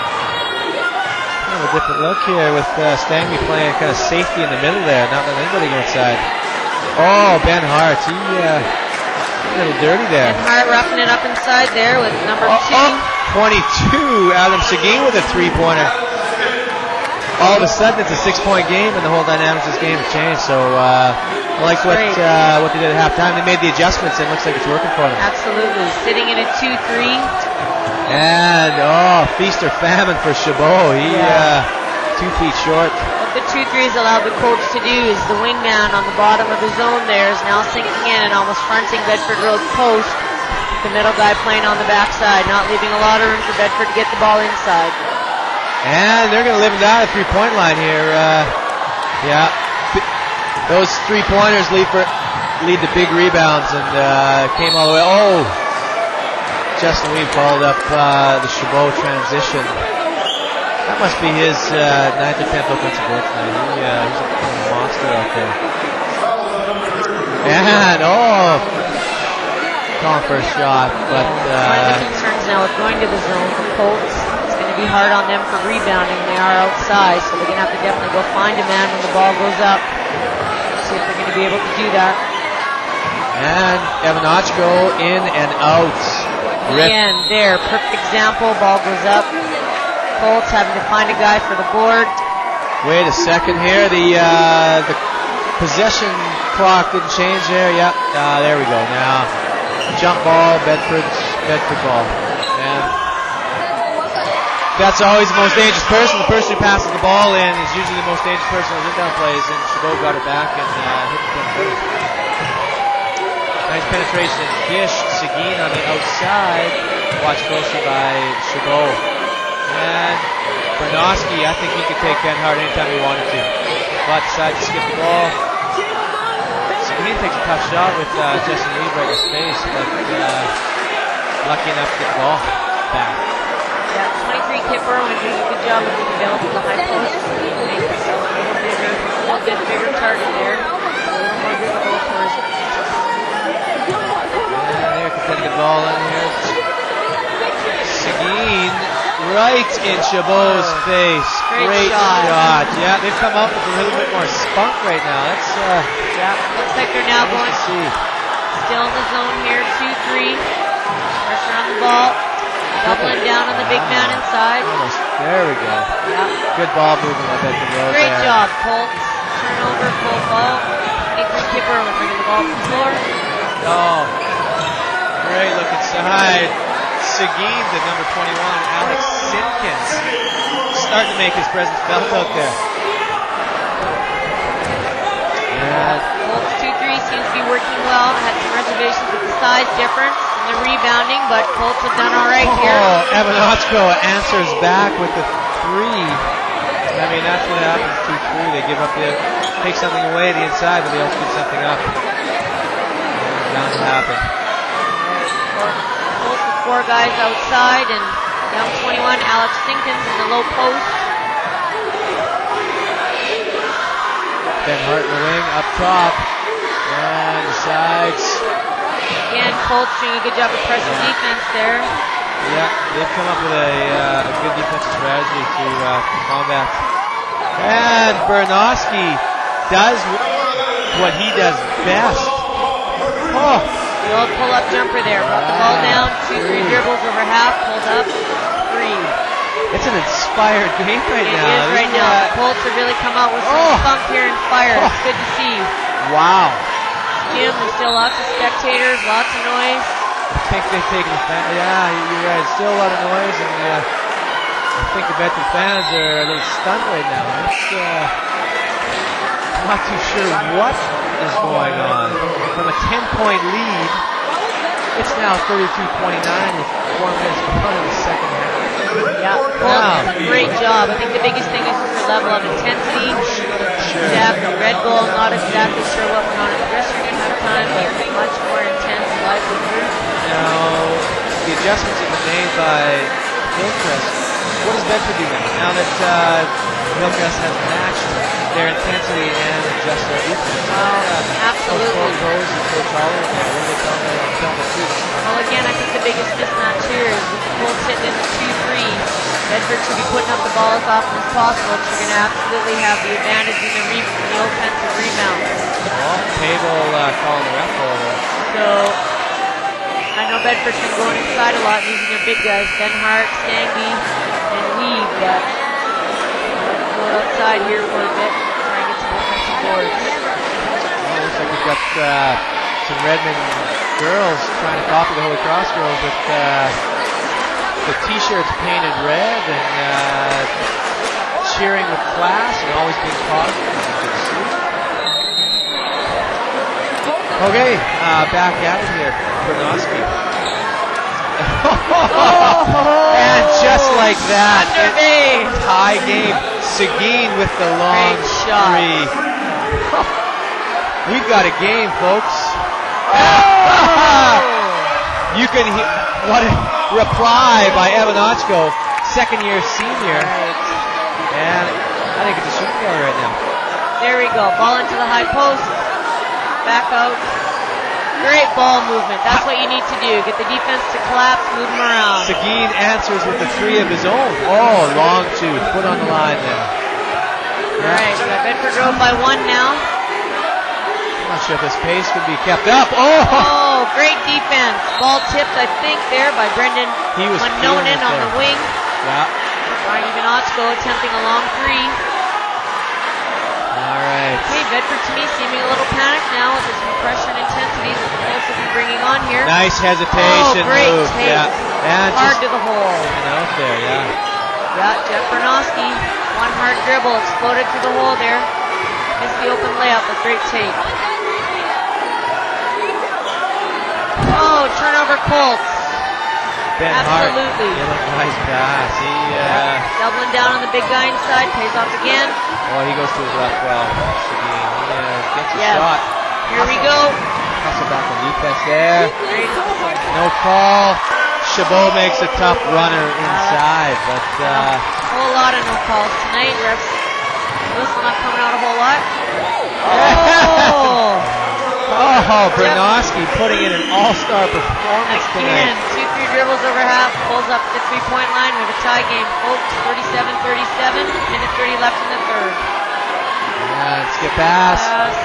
Speaker 1: a different look here with Stangby playing kind of safety in the middle there, not letting anybody go inside. Oh, Ben Hart, he a little dirty there.
Speaker 2: Ben Hart roughing it up inside there with number 2.
Speaker 1: 22, Adam Seguin with a three-pointer. All of a sudden, it's a 6-point game, and the whole dynamics of this game has changed. So, I like what they did at halftime. They made the adjustments, and it looks like it's working for them.
Speaker 2: Absolutely, sitting in a 2-3.
Speaker 1: And, feast or famine for Chabot. He 2 feet short.
Speaker 2: What the 2-3s allowed the Colts to do is the wingman on the bottom of the zone there is now sinking in and almost fronting Bedford Road's post. The middle guy playing on the backside, not leaving a lot of room for Bedford to get the ball inside.
Speaker 1: And they're going to live and die at the three-point line here. Those three-pointers lead to big rebounds and came all the way. Oh! Justin Weave followed up the Chabot transition. That must be his 9th or 10th offensive board tonight. He's a monster out there. And, calling for a shot, but...
Speaker 2: one of the concerns now with going to the zone for Colts, it's going to be hard on them for rebounding. They are outside, so they're going to have to definitely go find a man when the ball goes up. See if they're going to be able to do that.
Speaker 1: And Evan Nochko in and out.
Speaker 2: Again, there, perfect example. Ball goes up. Colts having to find a guy for the board.
Speaker 1: Wait a second here. The possession clock didn't change there. Yep. There we go. Now Jump ball, Bedford ball. And that's always the most dangerous person. The person who passes the ball in is usually the most dangerous person on inbound plays, and Chabot got it back and hit the pin. Nice penetration. Gish, Seguin on the outside. Watched closely by Chabot. And Bernoski, I think he could take Ben Hart anytime he wanted to. But decided to skip the ball. Seguin takes a tough shot with Justin Reed right in his face, but lucky enough to get the ball back.
Speaker 2: Yeah, 23 Kipper when doing a good job of being available to the high post. Make himself a little bit bigger target there. A little more visible for his
Speaker 1: there could get the ball in here. Seguin right in Chabot's face. Great shot. Yeah, they've come out with a little bit more spunk right now. That's
Speaker 2: looks like they're now going still in the zone here. 2-3. Pressure on the ball. Doubling down on the big man inside.
Speaker 1: There we go.
Speaker 2: Yeah.
Speaker 1: Good ball movement by Bedford Road.
Speaker 2: Great job, Colts. Turnover, full ball. 23 Kipper will bring the ball to the floor.
Speaker 1: Oh, great look inside. Seguin to number 21, Alex Simpkins, starting to make his presence felt out there.
Speaker 2: Colts 2-3 seems to be working well. I had some reservations with the size difference and the rebounding, but Colts have done all right here.
Speaker 1: Oh, Evan Ochko answers back with the 3. I mean, that's what happens, 2-3. They give up take something away the inside, but they also give something up. Bound to happen.
Speaker 2: Colts with 4 guys outside, and down 21, Alex Simpkins in the low post.
Speaker 1: Ben Hart in the wing, up top, and decides.
Speaker 2: Again, Colts doing a good job of pressing defense there.
Speaker 1: Yeah, they've come up with a good defensive strategy to combat. And Bernoski does what he does best. Oh,
Speaker 2: the old pull-up jumper there. Brought the ball down, 2-3 dribbles over half, pulled up, 3.
Speaker 1: It's an inspired game right now.
Speaker 2: It is right now. The Colts have really come out with some spunk here and fire. It's good to see.
Speaker 1: Wow.
Speaker 2: Jim, there's still lots of spectators, lots of noise.
Speaker 1: I think they've taken the fans. Yeah, you're right. Still a lot of noise, and I think the Bedford fans are a little stunned right now. I'm not too sure what is going on. From a 10-point lead, it's now 32-29 with 4 minutes to run in the second half.
Speaker 2: Yeah, Colts did a great job. I think the biggest thing is the level of intensity. Exactly. Red Bull, not exactly sure what went on in the dressing room at the time, but much more intense, lively group.
Speaker 1: Now, the adjustments have been made by Hillcrest. What does Bedford do now? Now that Hillcrest has matched their intensity and adjust their defense.
Speaker 2: Absolutely.
Speaker 1: Coach and Coach Holler, what do they tell the students?
Speaker 2: Well, again, I think the biggest mismatch here is with the Colts hitting in the 2-3. Bedford should be putting up the ball as often as possible, because you're going to absolutely have the advantage in the offensive rebound.
Speaker 1: Well, Table calling the ref over.
Speaker 2: So, I know Bedford's been going inside a lot, using their big guys, Ben Hart, Stangy, and Weed, but go outside here for a bit, try and get some offensive boards.
Speaker 1: Well, looks like we've got some Redmond girls trying to copy the Holy Cross girls with the t-shirts painted red and cheering with class and always being positive. Okay, back at it here, Bernoski. And just like that, tie game. Seguin with the long three. We've got a game, folks. You can hear what a reply by Evan Ochko, second-year senior. And I think it's a shooting gallery right now.
Speaker 2: There we go. Ball into the high post. Back out. Great ball movement. That's what you need to do. Get the defense to collapse, move them around.
Speaker 1: Seguin answers with the 3 of his own. Oh, long 2. Put on the line there.
Speaker 2: All right, we got Bedford Road by 1 now.
Speaker 1: I'm not sure if this pace can be kept up.
Speaker 2: Oh, great defense. Ball tipped, I think, there by Brendan Manonen on the wing.
Speaker 1: Yeah.
Speaker 2: Brian Ochko attempting a long 3.
Speaker 1: All right.
Speaker 2: Okay, Bedford to me seeming a little panicked now with this pressure and intensity that Colts will be bringing on here.
Speaker 1: Nice hesitation
Speaker 2: great
Speaker 1: move.
Speaker 2: take.
Speaker 1: Yeah. And
Speaker 2: Hard
Speaker 1: just
Speaker 2: to the hole.
Speaker 1: out there, yeah.
Speaker 2: Yeah, Jeff Bernoski, one hard dribble, exploded through the hole there. Missed the open layup, but great take. Oh, turnover Colts.
Speaker 1: Ben
Speaker 2: Absolutely.
Speaker 1: Hart, nice pass. He,
Speaker 2: doubling down on the big guy inside, pays off again.
Speaker 1: Oh, he goes to his left well. Gets a
Speaker 2: Yes.
Speaker 1: shot.
Speaker 2: Here we go.
Speaker 1: Hustle back on defense there.
Speaker 2: Great hustle.
Speaker 1: No call. Chabot makes a tough runner inside, but
Speaker 2: A whole lot of no calls tonight. Refs whistle not coming out a whole lot. Oh!
Speaker 1: Bernoski putting in an all-star performance
Speaker 2: Again,
Speaker 1: tonight.
Speaker 2: 2-3 dribbles over half, pulls up the 3-point line. We have a tie game. Colts 37-37, minute 30 left in the third.
Speaker 1: Yeah, let's get past.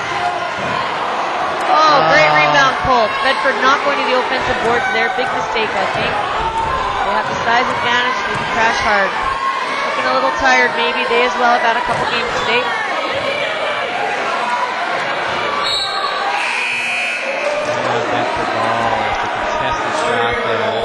Speaker 2: Oh, great rebound, Colts. Bedford not going to the offensive boards there. Big mistake, I think. They have the size advantage. They can crash hard. Looking a little tired, maybe. They as well got a couple games today.
Speaker 1: Bedford ball. The contested shot there.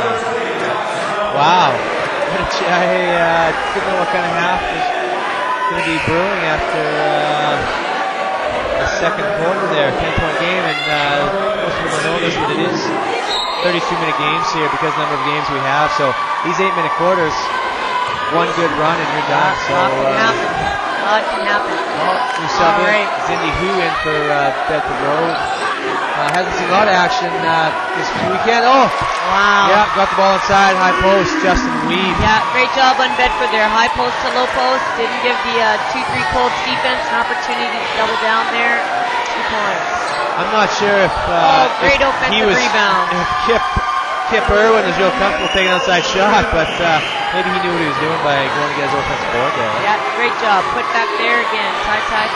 Speaker 1: Wow. I didn't know what kind of half was going to be brewing after the second quarter there. 10-point game, and most people know this, but it is 32-minute games here because of the number of games we have. So these 8-minute quarters, one good run and you're done. So
Speaker 2: A lot can happen.
Speaker 1: we sub in Cindy Hu in for Bedford Road. Hasn't seen a lot of action this weekend. Oh!
Speaker 2: Wow.
Speaker 1: Yeah, got the ball inside, high post, Justin Weed.
Speaker 2: Yeah, great job on Bedford there. High post to low post. Didn't give the 2-3 Colts defense an opportunity to double down there. 2 points.
Speaker 1: I'm not sure if
Speaker 2: great
Speaker 1: if
Speaker 2: offensive
Speaker 1: he was,
Speaker 2: rebound.
Speaker 1: If Kip Irwin was real comfortable taking an outside shot, but maybe he knew what he was doing by going to get his offensive board there.
Speaker 2: Yeah, great job. Put back there again. Tie,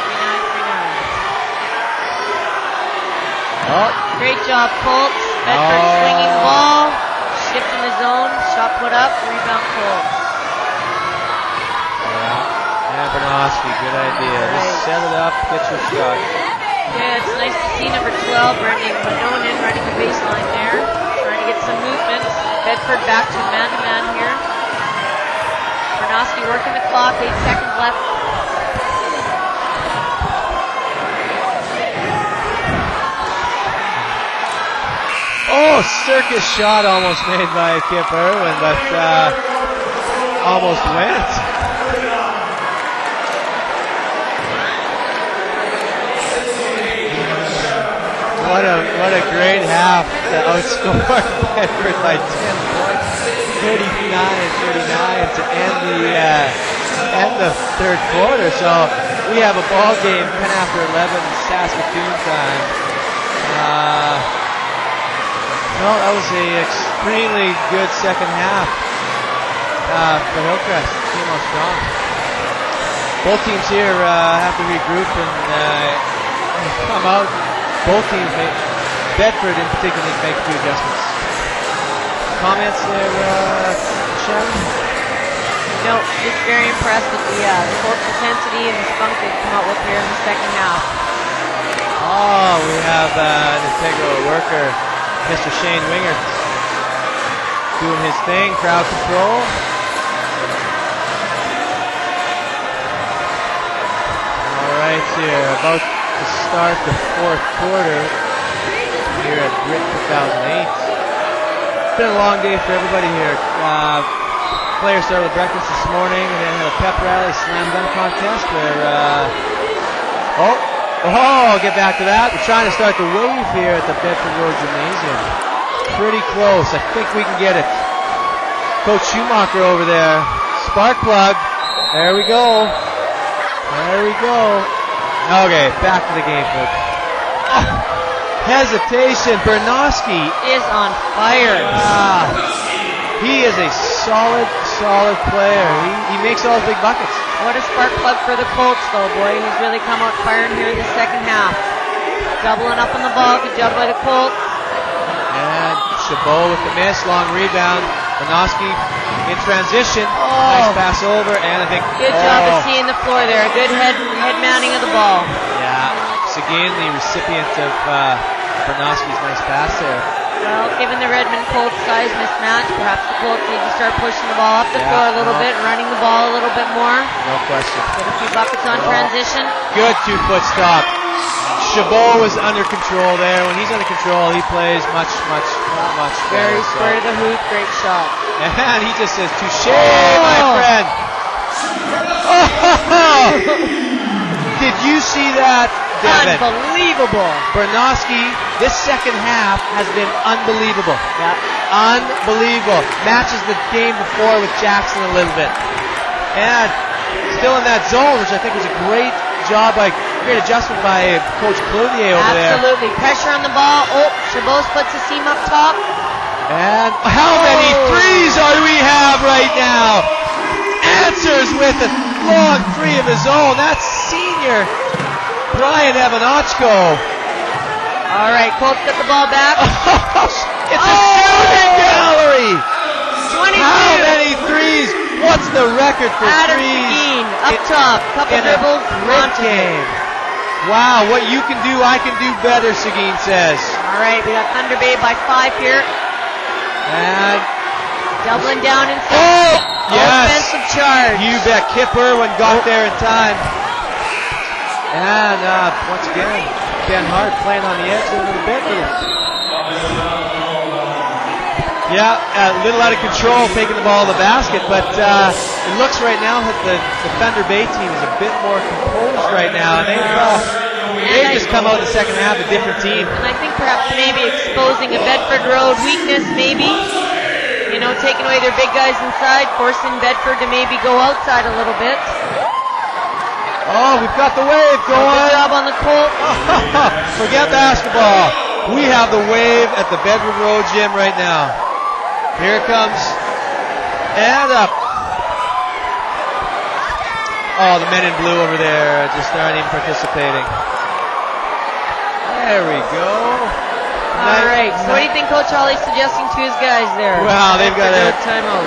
Speaker 2: 3-9.
Speaker 1: Oh,
Speaker 2: Great job, Colts. Bedford swinging the ball, shifting the zone, shot put up, rebound Colts.
Speaker 1: Yeah, Bernoski, good idea. Just set it up, get your shot.
Speaker 2: Yeah, it's nice to see number 12, Brendan Manonin, running the baseline there, trying to get some movement. Bedford back to man-to-man here. Bernoski working the clock, 8 seconds left.
Speaker 1: Oh, circus shot almost made by Kip Irwin, but almost went. What a great half to outscore Bedford by 10 points, 39-39 to end the third quarter. So we have a ball game 10 after 11 Saskatoon time. No, that was an extremely good second half for Hillcrest. Came out strong. Both teams here have to regroup and come out. Both teams, Bedford in particular, need to make a few adjustments. Comments there, Shannon?
Speaker 2: No, just very impressed with the Colts intensity and the spunk they've come out with here in the second half.
Speaker 1: Oh, we have an integral worker, Mr. Shane Winger, doing his thing, crowd control. All right, here, about to start the fourth quarter here at Grit 2008. It's been a long day for everybody here. Players started with breakfast this morning and then had a pep rally, slam dunk contest where, get back to that. We're trying to start the wave here at the Bedford Road Gymnasium. Pretty close. I think we can get it. Coach Schumacher over there. Spark plug. There we go. There we go. Okay, back to the game, folks. Oh, hesitation. Bernoski
Speaker 2: is on fire.
Speaker 1: He is a solid player. He makes all his big buckets.
Speaker 2: What a spark plug for the Colts, though, boy. He's really come out firing here in the second half. Doubling up on the ball. Good job by the Colts.
Speaker 1: And Chabot with the miss. Long rebound. Bernoski in transition.
Speaker 2: Oh.
Speaker 1: Nice pass over, and I think
Speaker 2: Good job of seeing the floor there. Good head mounting of the ball.
Speaker 1: Yeah, Seguin, the recipient of Bernowski's nice pass there.
Speaker 2: Well, given the Redmond Colts size mismatch, perhaps the Colts need to start pushing the ball up the floor a little bit, running the ball a little bit more.
Speaker 1: No question.
Speaker 2: Get a few buckets on transition.
Speaker 1: Good 2-foot stop. Chabot was under control there. When he's under control, he plays much
Speaker 2: Very
Speaker 1: better.
Speaker 2: square to the hoop, great shot.
Speaker 1: And he just says, touche, my friend. Oh. Did you see that, Devin?
Speaker 2: Unbelievable.
Speaker 1: Bernowski, this second half has been unbelievable.
Speaker 2: Yeah.
Speaker 1: Unbelievable. Matches the game before with Jackson a little bit. And still in that zone, which I think was a great job great adjustment by Coach Clouthier over there.
Speaker 2: Absolutely. Pressure on the ball. Oh, Chabot splits the seam up top.
Speaker 1: And how many threes do we have right now? Answers with a long three of his own. That's senior Brian Evanochko.
Speaker 2: All right, Colts get the ball back.
Speaker 1: It's a shooting gallery.
Speaker 2: 22.
Speaker 1: How many threes? What's the record for
Speaker 2: Adam
Speaker 1: threes?
Speaker 2: Seguin, up top, couple dribbles,
Speaker 1: great game. Wow, what you can do, I can do better, Seguin says.
Speaker 2: All right, we got Thunder Bay by 5 here.
Speaker 1: And
Speaker 2: doubling down inside.
Speaker 1: Yes.
Speaker 2: Offensive charge.
Speaker 1: You bet. Kip Irwin got there in time. And once again, Ben Hart playing on the edge a little bit. Yeah, a little out of control taking the ball to the basket, but it looks right now that the Thunder Bay team is a bit more composed right now, and they've just come out in the second half a different team.
Speaker 2: And I think perhaps maybe exposing a Bedford Road weakness, maybe. You know, taking away their big guys inside, forcing Bedford to maybe go outside a little bit.
Speaker 1: Oh, we've got the wave going.
Speaker 2: Good job on the Colts.
Speaker 1: Forget basketball. We have the wave at the Bedford Road Gym right now. Here it comes. And up. Oh, the men in blue over there just aren't even participating. There we go.
Speaker 2: All right. So what do you think Coach Hawley's suggesting to his guys there?
Speaker 1: Well, they've got a
Speaker 2: timeout.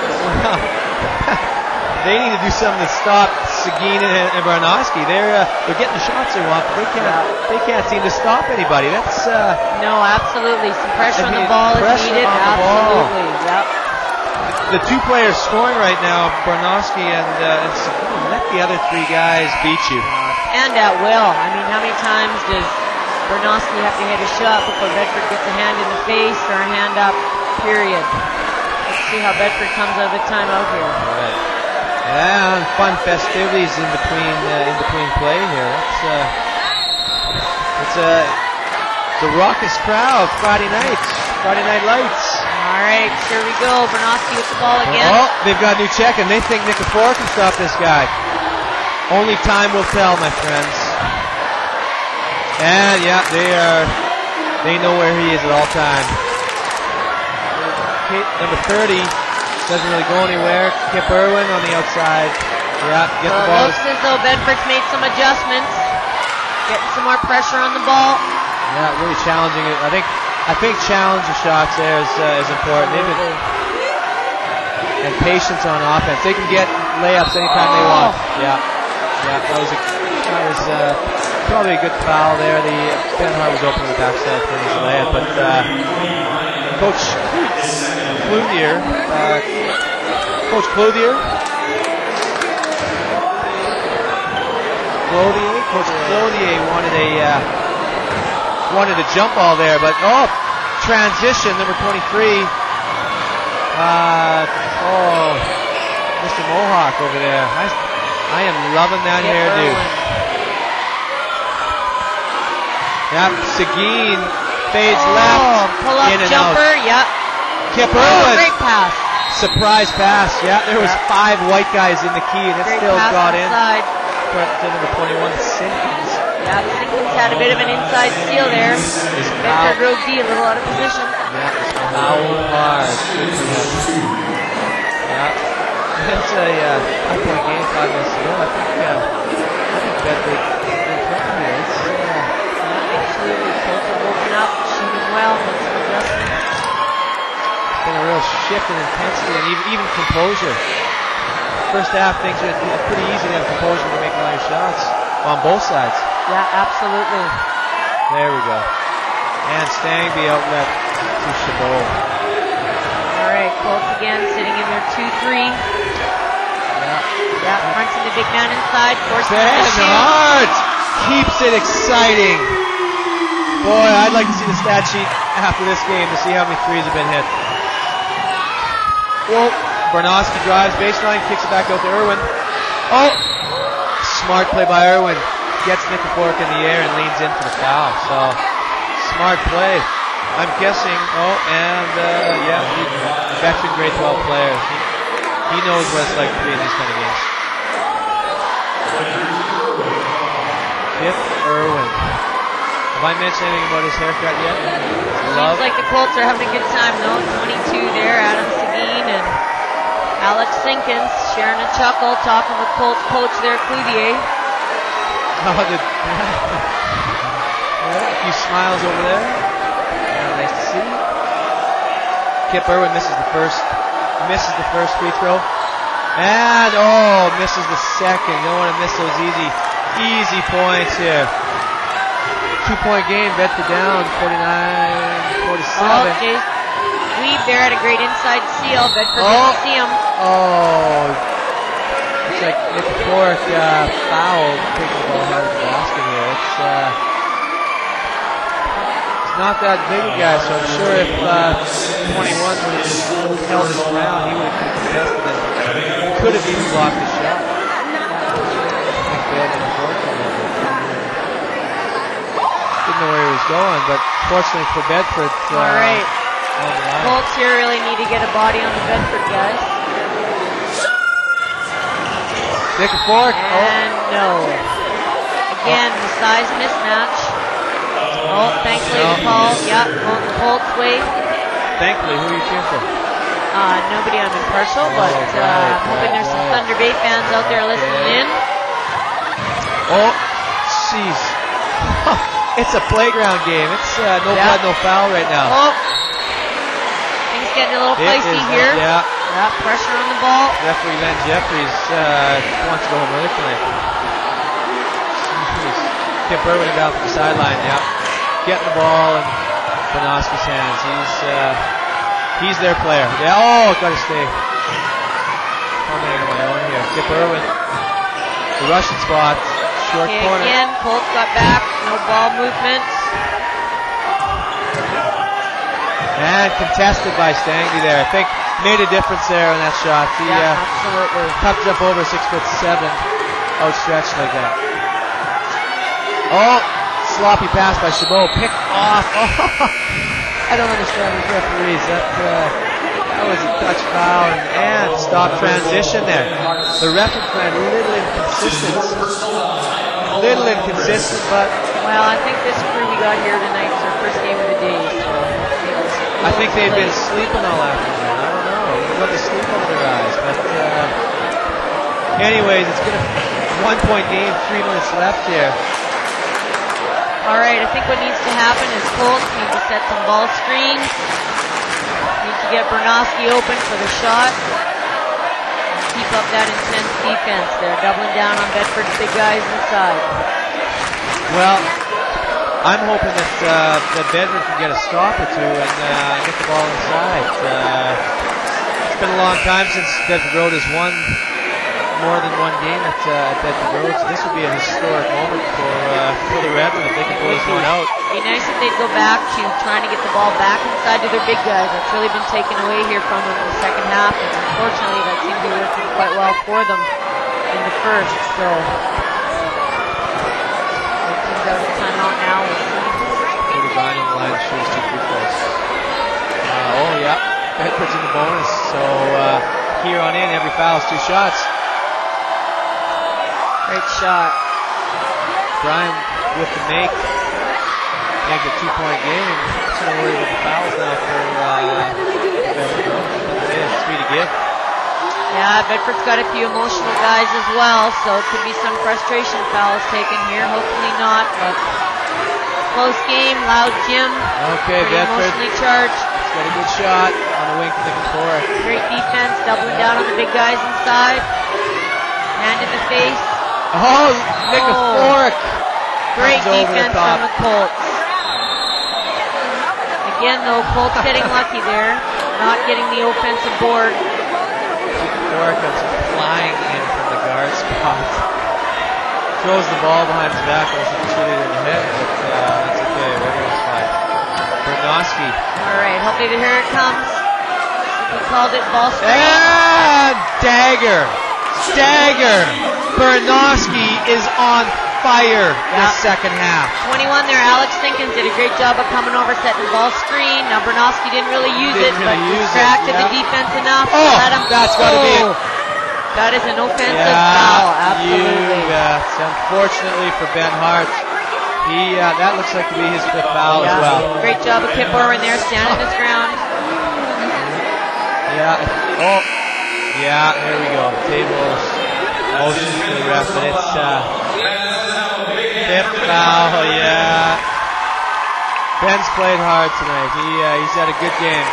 Speaker 1: They need to do something to stop Seguin and Bernowski. They're getting the shots they want, but they can't seem to stop anybody. That's
Speaker 2: no, absolutely. Some pressure on the ball is needed. Absolutely. Yep.
Speaker 1: The two players scoring right now, Bernowski and Seguin, let the other three guys beat you.
Speaker 2: And at will. I mean, how many times does Bernowski have to hit a shot before Bedford gets a hand in the face or a hand up, period. Let's see how Bedford comes out of the timeout here.
Speaker 1: All right. Yeah, fun festivities in between play here. It's a raucous crowd. Friday night lights.
Speaker 2: All right, here we go. Bernowski with the ball again.
Speaker 1: Oh, they've got a new check, and they think Nikifor can stop this guy. Only time will tell, my friends. And yeah, they know where he is at all times. Number 30 doesn't really go anywhere. Kip Irwin on the outside. Yeah, get the ball.
Speaker 2: It looks as though Bedford's made some adjustments. Getting some more pressure on the ball.
Speaker 1: Yeah, really challenging it. I think challenge the shots there is important. And patience on offense. They can get layups anytime they want. Yeah, that was probably a good foul there. Ben Hart was open to the backside for his layup, but Coach Clouthier wanted a jump ball there, but transition number 23. Mr. Mohawk over there. I am loving that hairdo. Yep, Seguin fades left.
Speaker 2: Pull up
Speaker 1: in and
Speaker 2: jumper,
Speaker 1: out.
Speaker 2: yep.
Speaker 1: Kip Irwin.
Speaker 2: Great pass.
Speaker 1: Surprise pass. Yeah, there was 5 white guys in the key, and it still got in. To number 21, Simpkins.
Speaker 2: Yeah, Simpkins had a bit of an inside steal there. Bedford Road D, a little out of position.
Speaker 1: Yeah, foul hard. Yeah. It's a 5-point game, 5 minutes to go. I think Bedford in front of here.
Speaker 2: Absolutely. Colts are woken up, shooting well, make some adjustments.
Speaker 1: Been a real shift in intensity and even composure. First half, things were pretty easy to have composure to make a lot of shots on both sides.
Speaker 2: Yeah, absolutely.
Speaker 1: There we go. And Stangby outlet to Chabot.
Speaker 2: All right, Colts again sitting in their 2-3. Yeah, fronting the big man inside, forcing him to shoot.
Speaker 1: Hart keeps it exciting. Boy, I'd like to see the stat sheet after this game to see how many threes have been hit. Whoa. Barnowski drives baseline, kicks it back out to Irwin. Oh! Smart play by Irwin. Gets Nikifork in the air and leans in for the foul. So, smart play. I'm guessing, veteran grade 12 player. He knows what it's like to be in these kind of games. Kip Irwin. Have I mentioned anything about his haircut yet?
Speaker 2: Seems like the Colts are having a good time though. 22 there, Adam Seguin and Alex Sinkins sharing a chuckle, talking with Colts coach there, Cloutier.
Speaker 1: A few smiles over there. Nice to see. Kip Irwin misses the first free throw. And misses the second. You don't want to miss those easy points here. 2-point game, Bedford down 49-47.
Speaker 2: Oh, Jay Weeb there had a great inside seal. Bedford didn't see him.
Speaker 1: Oh, looks like Nikifork fouled, taking the ball out of the basket here. It's not that big a guy, so I'm sure if 21 would have held his ground, he would have contested it. He could have even blocked the shot. Didn't know where he was going, but fortunately for Bedford,
Speaker 2: all right. Colts here really need to get a body on the Bedford guys.
Speaker 1: Nikifork.
Speaker 2: And no. Again, the size mismatch. Thankfully the call. Yeah, going the Colts way.
Speaker 1: Thankfully, who are you cheering for?
Speaker 2: Nobody, I'm impartial, but I'm hoping there's some Thunder Bay fans out there listening in.
Speaker 1: Oh, jeez. It's a playground game. It's no blood, no foul right now.
Speaker 2: Things getting a little feisty here.
Speaker 1: Yeah,
Speaker 2: pressure on the ball.
Speaker 1: Referee Len Jeffries wants to go home early tonight. Kip Irwin down to the sideline. Yeah, getting the ball in Barnowski's hands. He's their player. Yeah. Got to stay. Coming in on my own here. Kip Irwin. The Russian spot. Short corner.
Speaker 2: Again, Colts got back. No ball movement.
Speaker 1: And contested by Stangby there. I think made a difference there on that shot. He
Speaker 2: absolutely.
Speaker 1: Tucked up over 6'7", outstretched like that. Sloppy pass by Chabot. Picked off. I don't understand these referees. That was a touch foul and stop transition there. The referee played a little inconsistent, but
Speaker 2: well, I think this crew we got here tonight is our first game of the day. So
Speaker 1: I think they've been sleeping all afternoon. I don't know. They've got the sleep over their eyes. But anyways, it's been a 1-point game. 3 minutes left here.
Speaker 2: All right, I think what needs to happen is Colts need to set some ball screens. Need to get Barnowski open for the shot. Keep up that intense defense there, doubling down on Bedford's big guys inside.
Speaker 1: Well, I'm hoping that Bedford can get a stop or two and get the ball inside. It's been a long time since Bedford Road has won more than one game at Bedford Road, so this would be a historic moment for the Redmen if they can pull this one out.
Speaker 2: It'd be nice if they'd go back to trying to get the ball back inside to their big guys. That's really been taken away here from them in the second half, and unfortunately that seemed to be working quite well for them in the first. So, team's out of timeout now.
Speaker 1: Cody Vine on the line shoots 2 free throws. Bedford's in the bonus, so here on in, every foul is 2 shots.
Speaker 2: Great shot.
Speaker 1: Brian with the make. Make a 2-point game. I'm kind of worried about the fouls now for Bedford. It is 3 to give.
Speaker 2: Yeah, Bedford's got a few emotional guys as well, so it could be some frustration fouls taken here. Hopefully not, but close game, loud gym.
Speaker 1: Okay,
Speaker 2: Bedford. Emotionally charged.
Speaker 1: got a good shot on the wing from Nikiforuk.
Speaker 2: Great defense, doubling down on the big guys inside. Hand in the face.
Speaker 1: Oh, Nikiforuk.
Speaker 2: Great defense from the Colts. Again, though, Colts getting lucky there, not getting the offensive board.
Speaker 1: Nikiforuk comes flying in from the guard spot. Throws the ball behind his back, almost like a cheerleader in the head, but that's okay. Everyone's fine. Bernoski.
Speaker 2: All right, hopefully here it comes. We called it ball screen.
Speaker 1: And dagger. Bernoski is on fire this second half.
Speaker 2: 21 there. Alex Stinkins did a great job of coming over, setting the ball screen. Now Bernoski didn't really use it, but distracted the defense enough to let him.
Speaker 1: That's got to be it.
Speaker 2: That is an offensive foul, absolutely.
Speaker 1: Unfortunately for Ben Hart, that looks like to be his fifth foul as well.
Speaker 2: Great job of Kip Orwin there, standing his ground.
Speaker 1: Here we go. Tables, motions for the ref, but it's fifth foul, Ben's played hard tonight. He's had a good game.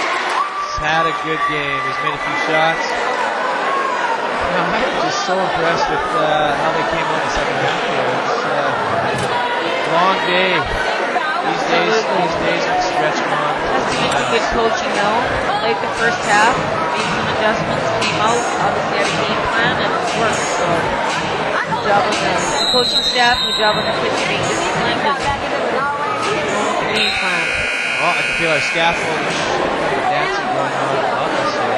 Speaker 1: He's made a few shots. I'm just so impressed with how they came on the second half here. It's a long day. These days with stretch on.
Speaker 2: Has to be good coaching though. Played the first half, made some adjustments, came out, obviously had a game plan, and it worked. So good job on the coaching staff, good job on the kids being disciplined, and the game plan.
Speaker 1: Well, I can feel our scaffolding dancing going on above us here.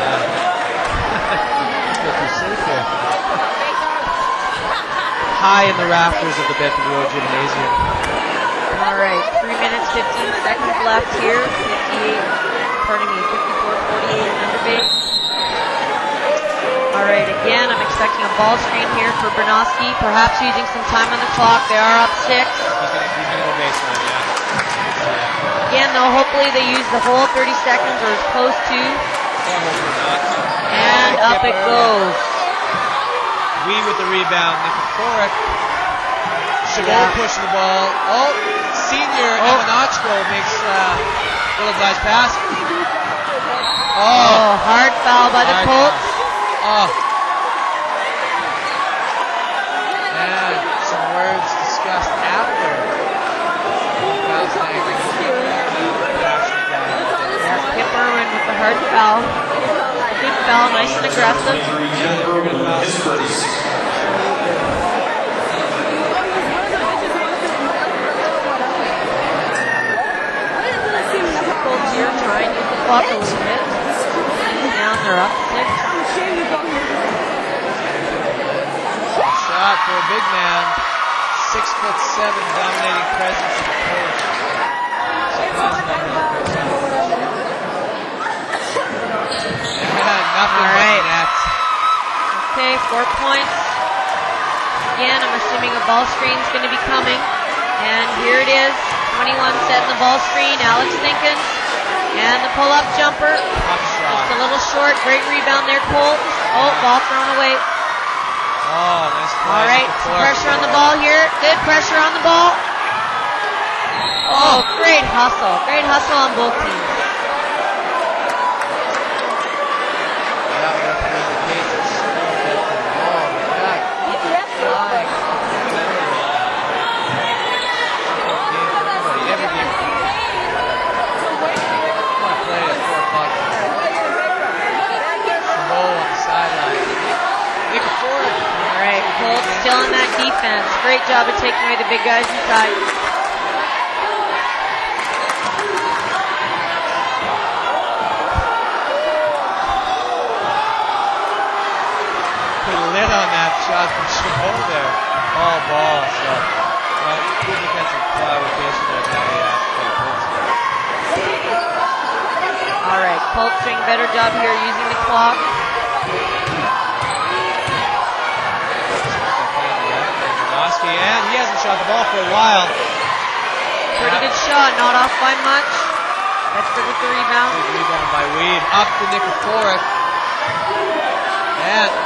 Speaker 1: High in the rafters of the Bedford Road Gymnasium.
Speaker 2: All right, 3 minutes, 15 seconds left here. 54-48 in Thunder Bay. All right, again, I'm expecting a ball screen here for Bernoski, perhaps using some time on the clock. They are up 6.
Speaker 1: He's gonna go baseline,
Speaker 2: Again, though, hopefully they use the whole 30 seconds or as close to. And up it goes.
Speaker 1: Wee with the rebound. Nikiforuk. Chabot pushing the ball. Senior Amanachko makes little glass pass.
Speaker 2: Hard foul by the Colts.
Speaker 1: And some words discussed after.
Speaker 2: Kip Irwin with the hard foul. Good foul, nice and aggressive. Colts here trying to use the clock a little bit. Down, they're up 6.
Speaker 1: Shot for a big man. 6'7", dominating presence in the coach. All right.
Speaker 2: Okay, 4 points. Again, I'm assuming a ball screen's going to be coming. And here it is. 21 setting the ball screen. Alex Stinkins. And the pull-up jumper. Just a little short. Great rebound there, Colts. Ball thrown away.
Speaker 1: Nice play.
Speaker 2: All right, some pressure on the ball here. Good pressure on the ball. Great hustle. Great hustle on both teams. Still in that defense. Great job of taking away the big guys inside.
Speaker 1: Put a lid on that shot from Chabot there. All ball. So, good defensive rotation there.
Speaker 2: All right, Colts doing a better job here using the clock.
Speaker 1: And he hasn't shot the ball for a while.
Speaker 2: Pretty good shot, not off by much. Bedford with the rebound.
Speaker 1: Good rebound by Weed. Up to Nikiforuk. And,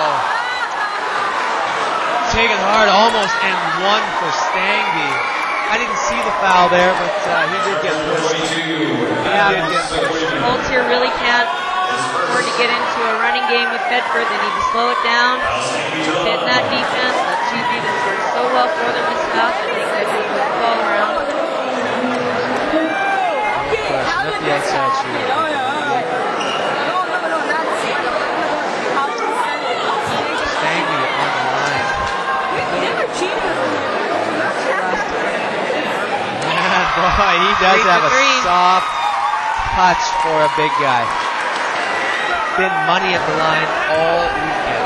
Speaker 1: taken hard almost, and one for Stangy. I didn't see the foul there, but he did get pushed.
Speaker 2: Colts here really can't afford to get into a running game with Bedford. They need to slow it down, sit in that defense. Let GB that's worked so well for them this half. I think they can put the ball around.
Speaker 1: Not the outside shooter. Stangley on the line. Man, boy, he does have a soft touch for a big guy. Been money at the line all weekend.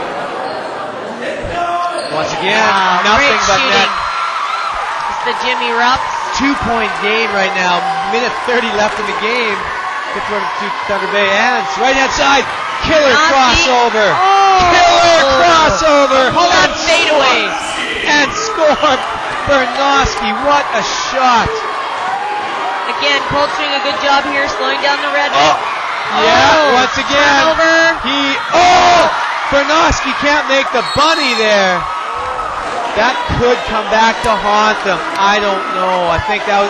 Speaker 1: Once again, nothing but net.
Speaker 2: It's the Jimmy Rupps.
Speaker 1: 2-point game right now. Minute 30 left in the game. Good throw to Thunder Bay. And it's right hand side. Killer crossover. Killer crossover.
Speaker 2: Hold on, fade away.
Speaker 1: And score. Bernoski. What a shot.
Speaker 2: Again, Colts doing a good job here, slowing down the Redmen.
Speaker 1: Yeah, once again.
Speaker 2: Turnover.
Speaker 1: Bernoski can't make the bunny there. That could come back to haunt them. I don't know. I think that was...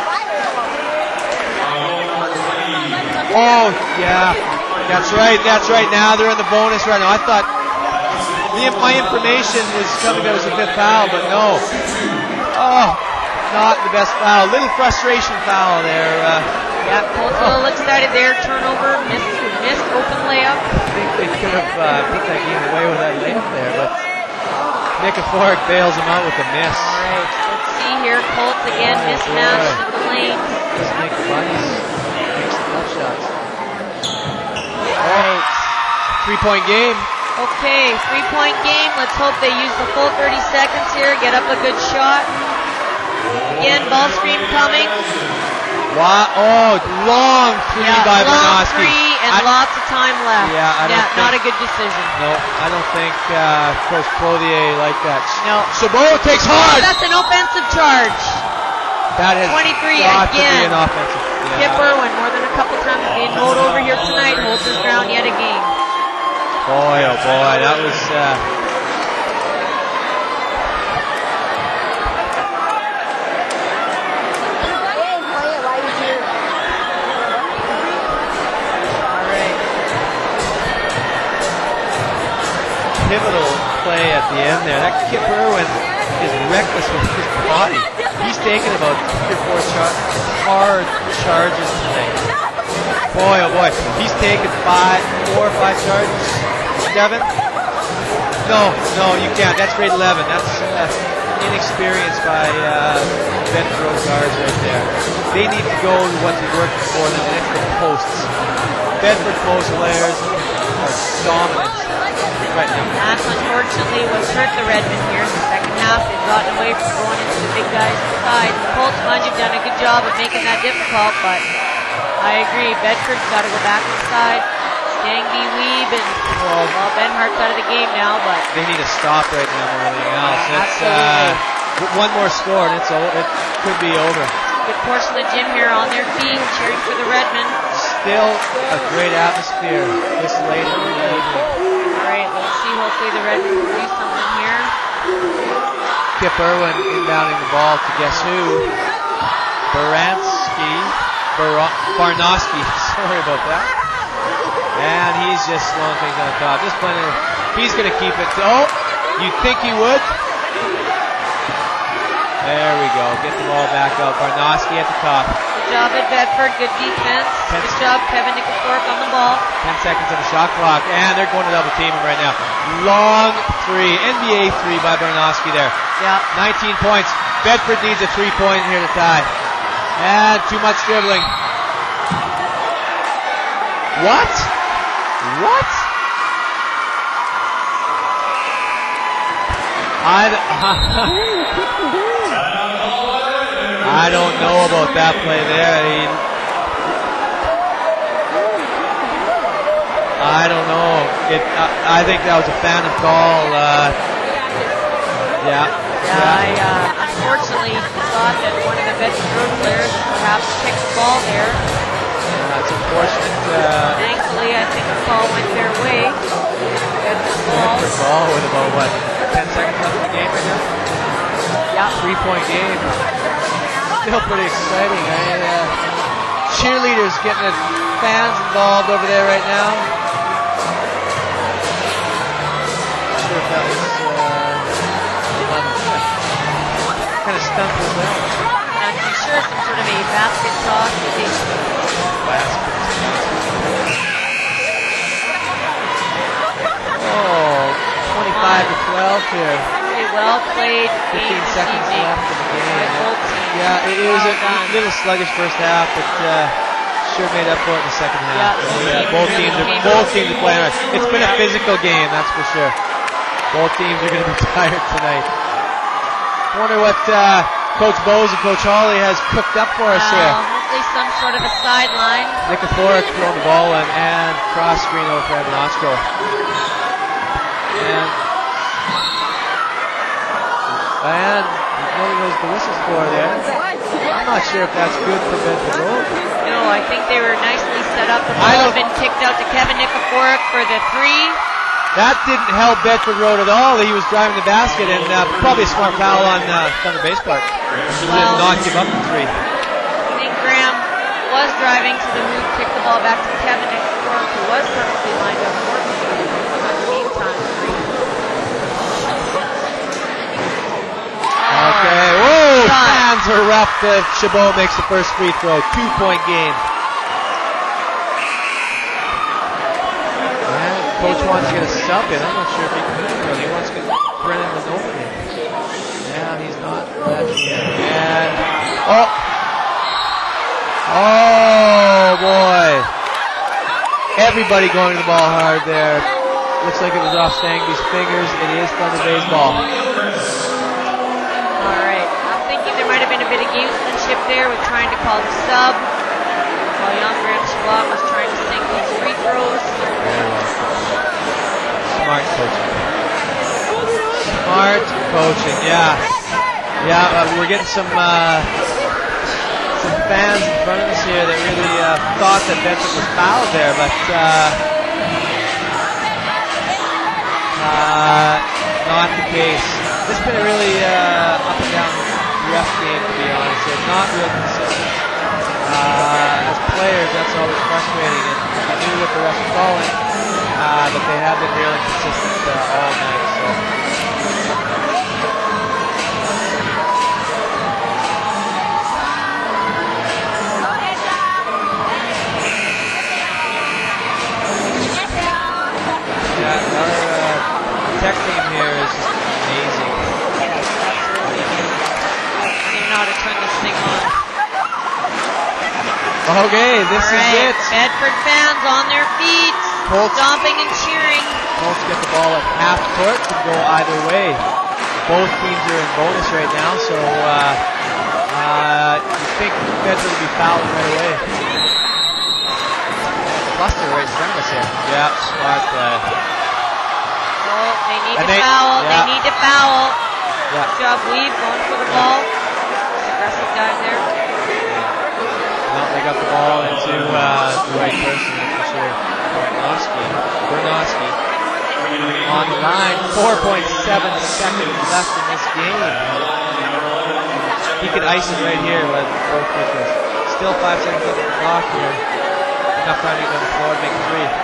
Speaker 1: Oh, yeah. That's right. Now they're in the bonus right now. I thought my information was telling me that was a fifth foul, but no. Oh, not the best foul. Little frustration foul there.
Speaker 2: Yeah, Colts a little excited there. Turnover, missed open layup.
Speaker 1: I think they could have put that game away with that layup there, but Nikiforuk bails him out with a miss.
Speaker 2: All right, let's see here. Colts again, mismatch in the lane.
Speaker 1: Just make bunnies. Makes the tough shots.
Speaker 2: All right.
Speaker 1: 3-point game.
Speaker 2: Okay, 3-point game. Let's hope they use the full 30 seconds here. Get up a good shot. Again, ball screen coming.
Speaker 1: Wow. Oh, long three by
Speaker 2: long
Speaker 1: Bernoski.
Speaker 2: Three and lots of time left. Not a good decision.
Speaker 1: No, I don't think Coach Clothier liked that.
Speaker 2: No.
Speaker 1: Chabot takes hard.
Speaker 2: That's an offensive charge.
Speaker 1: That has
Speaker 2: 23
Speaker 1: got
Speaker 2: again.
Speaker 1: to be an offensive.
Speaker 2: Kip Irwin, more than a couple times being mowed over here tonight, holds his ground yet again.
Speaker 1: Boy, oh boy, that was... pivotal play at the end there. That Kip Irwin is reckless with his body. He's taken about 3 or 4 hard charges tonight. Boy, oh boy. He's taken 4 or 5 charges. 7? No, you can't. That's grade 11. That's inexperience by Bedford guards right there. They need to go to what's working for them, and it's the posts. Bedford post players are dominant right now.
Speaker 2: That's unfortunately what's hurt the Redmen here in the second half. They've gotten away from going into the big guys inside. The Colts, mind you, have done a good job of making that difficult, but I agree. Bedford's got to go back inside. Stangy, Weeb, and Benhart's out of the game now, but
Speaker 1: they need to stop right now more than anything else. It's one more score and it could be over.
Speaker 2: Good portion of the gym here on their feet, cheering for the Redmen.
Speaker 1: Still a great atmosphere this late in the evening.
Speaker 2: All right, let's see. Hopefully the Redmen can do something here.
Speaker 1: Kip Irwin inbounding the ball to guess who? Barnoski. Sorry about that. And he's just slowing things on the top. Just playing. He's going to keep it. Oh, you'd think he would. There we go. Get the ball back up. Barnoski at the top.
Speaker 2: Good job at Bedford. Good defense. Good job, Kevin Nikiforuk on the ball.
Speaker 1: 10 seconds on the shot clock. And they're going to double team him right now. Long three. NBA three by Barnoski there.
Speaker 2: Yeah.
Speaker 1: 19 points. Bedford needs a 3-point here to tie. And too much dribbling. What? I don't know about that play there. I don't know. I think that was a phantom call.
Speaker 2: I unfortunately thought that one of the Bedford players perhaps kicked the ball there.
Speaker 1: That's unfortunate.
Speaker 2: Thankfully, I think the call went their way.
Speaker 1: Bedford ball with about 10 seconds left in the game right now?
Speaker 2: Yeah.
Speaker 1: 3-point game. still pretty exciting. Cheerleaders getting the fans involved over there right now. Not sure if that was what kind of stunt was that?
Speaker 2: I'm not sure, some sort of a basket toss.
Speaker 1: Oh, 25 to 12 here.
Speaker 2: Very well played.
Speaker 1: 15 seconds left in the game.
Speaker 2: By both teams.
Speaker 1: Yeah, it was a little sluggish first half, but sure made up for it in the second half.
Speaker 2: Yeah,
Speaker 1: both teams are playing hard. It's been a physical game, that's for sure. Both teams are going to be tired tonight. Wonder what Coach Bowes and Coach Hawley has cooked up for us here.
Speaker 2: Hopefully some sort of a sideline.
Speaker 1: Nikiforuk throwing the ball in and cross screen over for Evan Oczko. And nobody knows the whistles for there. I'm not sure if that's good for Bedford Road.
Speaker 2: No, I think they were nicely set up. The ball had been kicked out to Kevin Nikiforuk for the 3.
Speaker 1: That didn't help Bedford Road at all. He was driving the basket, and probably a smart foul on Thunder Bay's part. He did not give up the 3.
Speaker 2: I think Graham was driving to the hoop, kicked the ball back to Kevin Nikiforuk, who was perfectly lined up for him. In the meantime, 3.
Speaker 1: Okay, whoa! Fans are rough. Chabot makes the first free throw. 2-point game. Coach wants to get a sub in. I'm not sure if he can do it. He wants to get Brennan Manova in. Yeah, he's not ready yet. And oh boy! Everybody going to the ball hard there. Looks like it was off Stangby's fingers. It is Thunder Bay's ball.
Speaker 2: All right. I'm thinking there might have been a bit of gamesmanship there with trying to call the sub, while young Graham Chabot was trying to sink those free throws.
Speaker 1: Smart coaching. Smart coaching, yeah. Yeah, we're getting some fans in front of us here that really thought that Bedford was fouled there, but not the case. This has been a really up and down ref game, to be honest. It's not real consistent. As players, that's always frustrating, and we knew what the refs were calling, but they have been really consistent all night. So. Yeah, our tech team here is just amazing.
Speaker 2: They know how to turn this thing on.
Speaker 1: Okay, this is it.
Speaker 2: Bedford fans on their feet, stomping and cheering.
Speaker 1: Colts get the ball at half court to go either way. Both teams are in bonus right now, so you think Bedford will be fouling right away. Cluster right in front of us here. Yeah, smart play.
Speaker 2: Oh, they need to foul. Yeah. They need to foul.
Speaker 1: Yeah.
Speaker 2: Good job, Weave, going for the ball. Aggressive guy there.
Speaker 1: Well, they got the ball into the right person, that's for sure. Bernoski on the line. 4.7 seconds left in this game. He could ice it right here with both pitchers. Still 5 seconds left on the clock here. Enough time to get on the floor and make a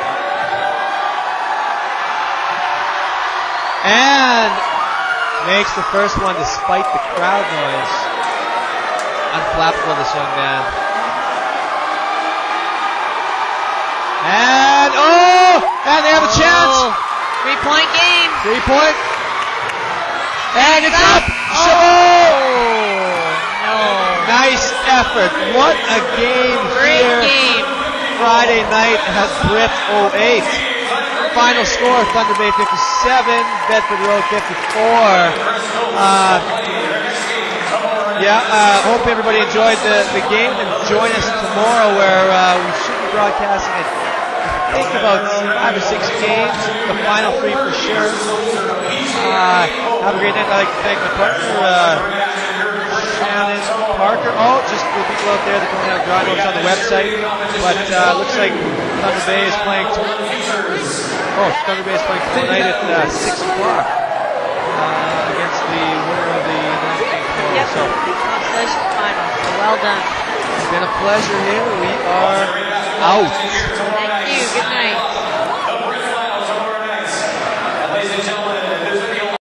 Speaker 1: 3. And makes the first one despite the crowd noise. Unflappable, this young man. And they have a chance.
Speaker 2: 3-point game.
Speaker 1: 3-point. And it's up.
Speaker 2: No.
Speaker 1: Nice effort. What a game
Speaker 2: Great
Speaker 1: here.
Speaker 2: Game.
Speaker 1: Friday night at Brit 08. Final score, Thunder Bay 57, Bedford Road 54. Hope everybody enjoyed the game, and join us tomorrow where we should be broadcasting it. I think about 5 or 6 games, the final 3 for sure. Have a great night. I'd like to thank my partner, Shannon Parker. Just the people out there that don't have dry notes on the website. But looks like Thunder Bay is playing Thunder Bay is playing tonight at 6 o'clock against the winner of the 19th.
Speaker 2: Yep, consolation final. Well done.
Speaker 1: It's been a pleasure here. We are out.
Speaker 2: Thank you. Good night.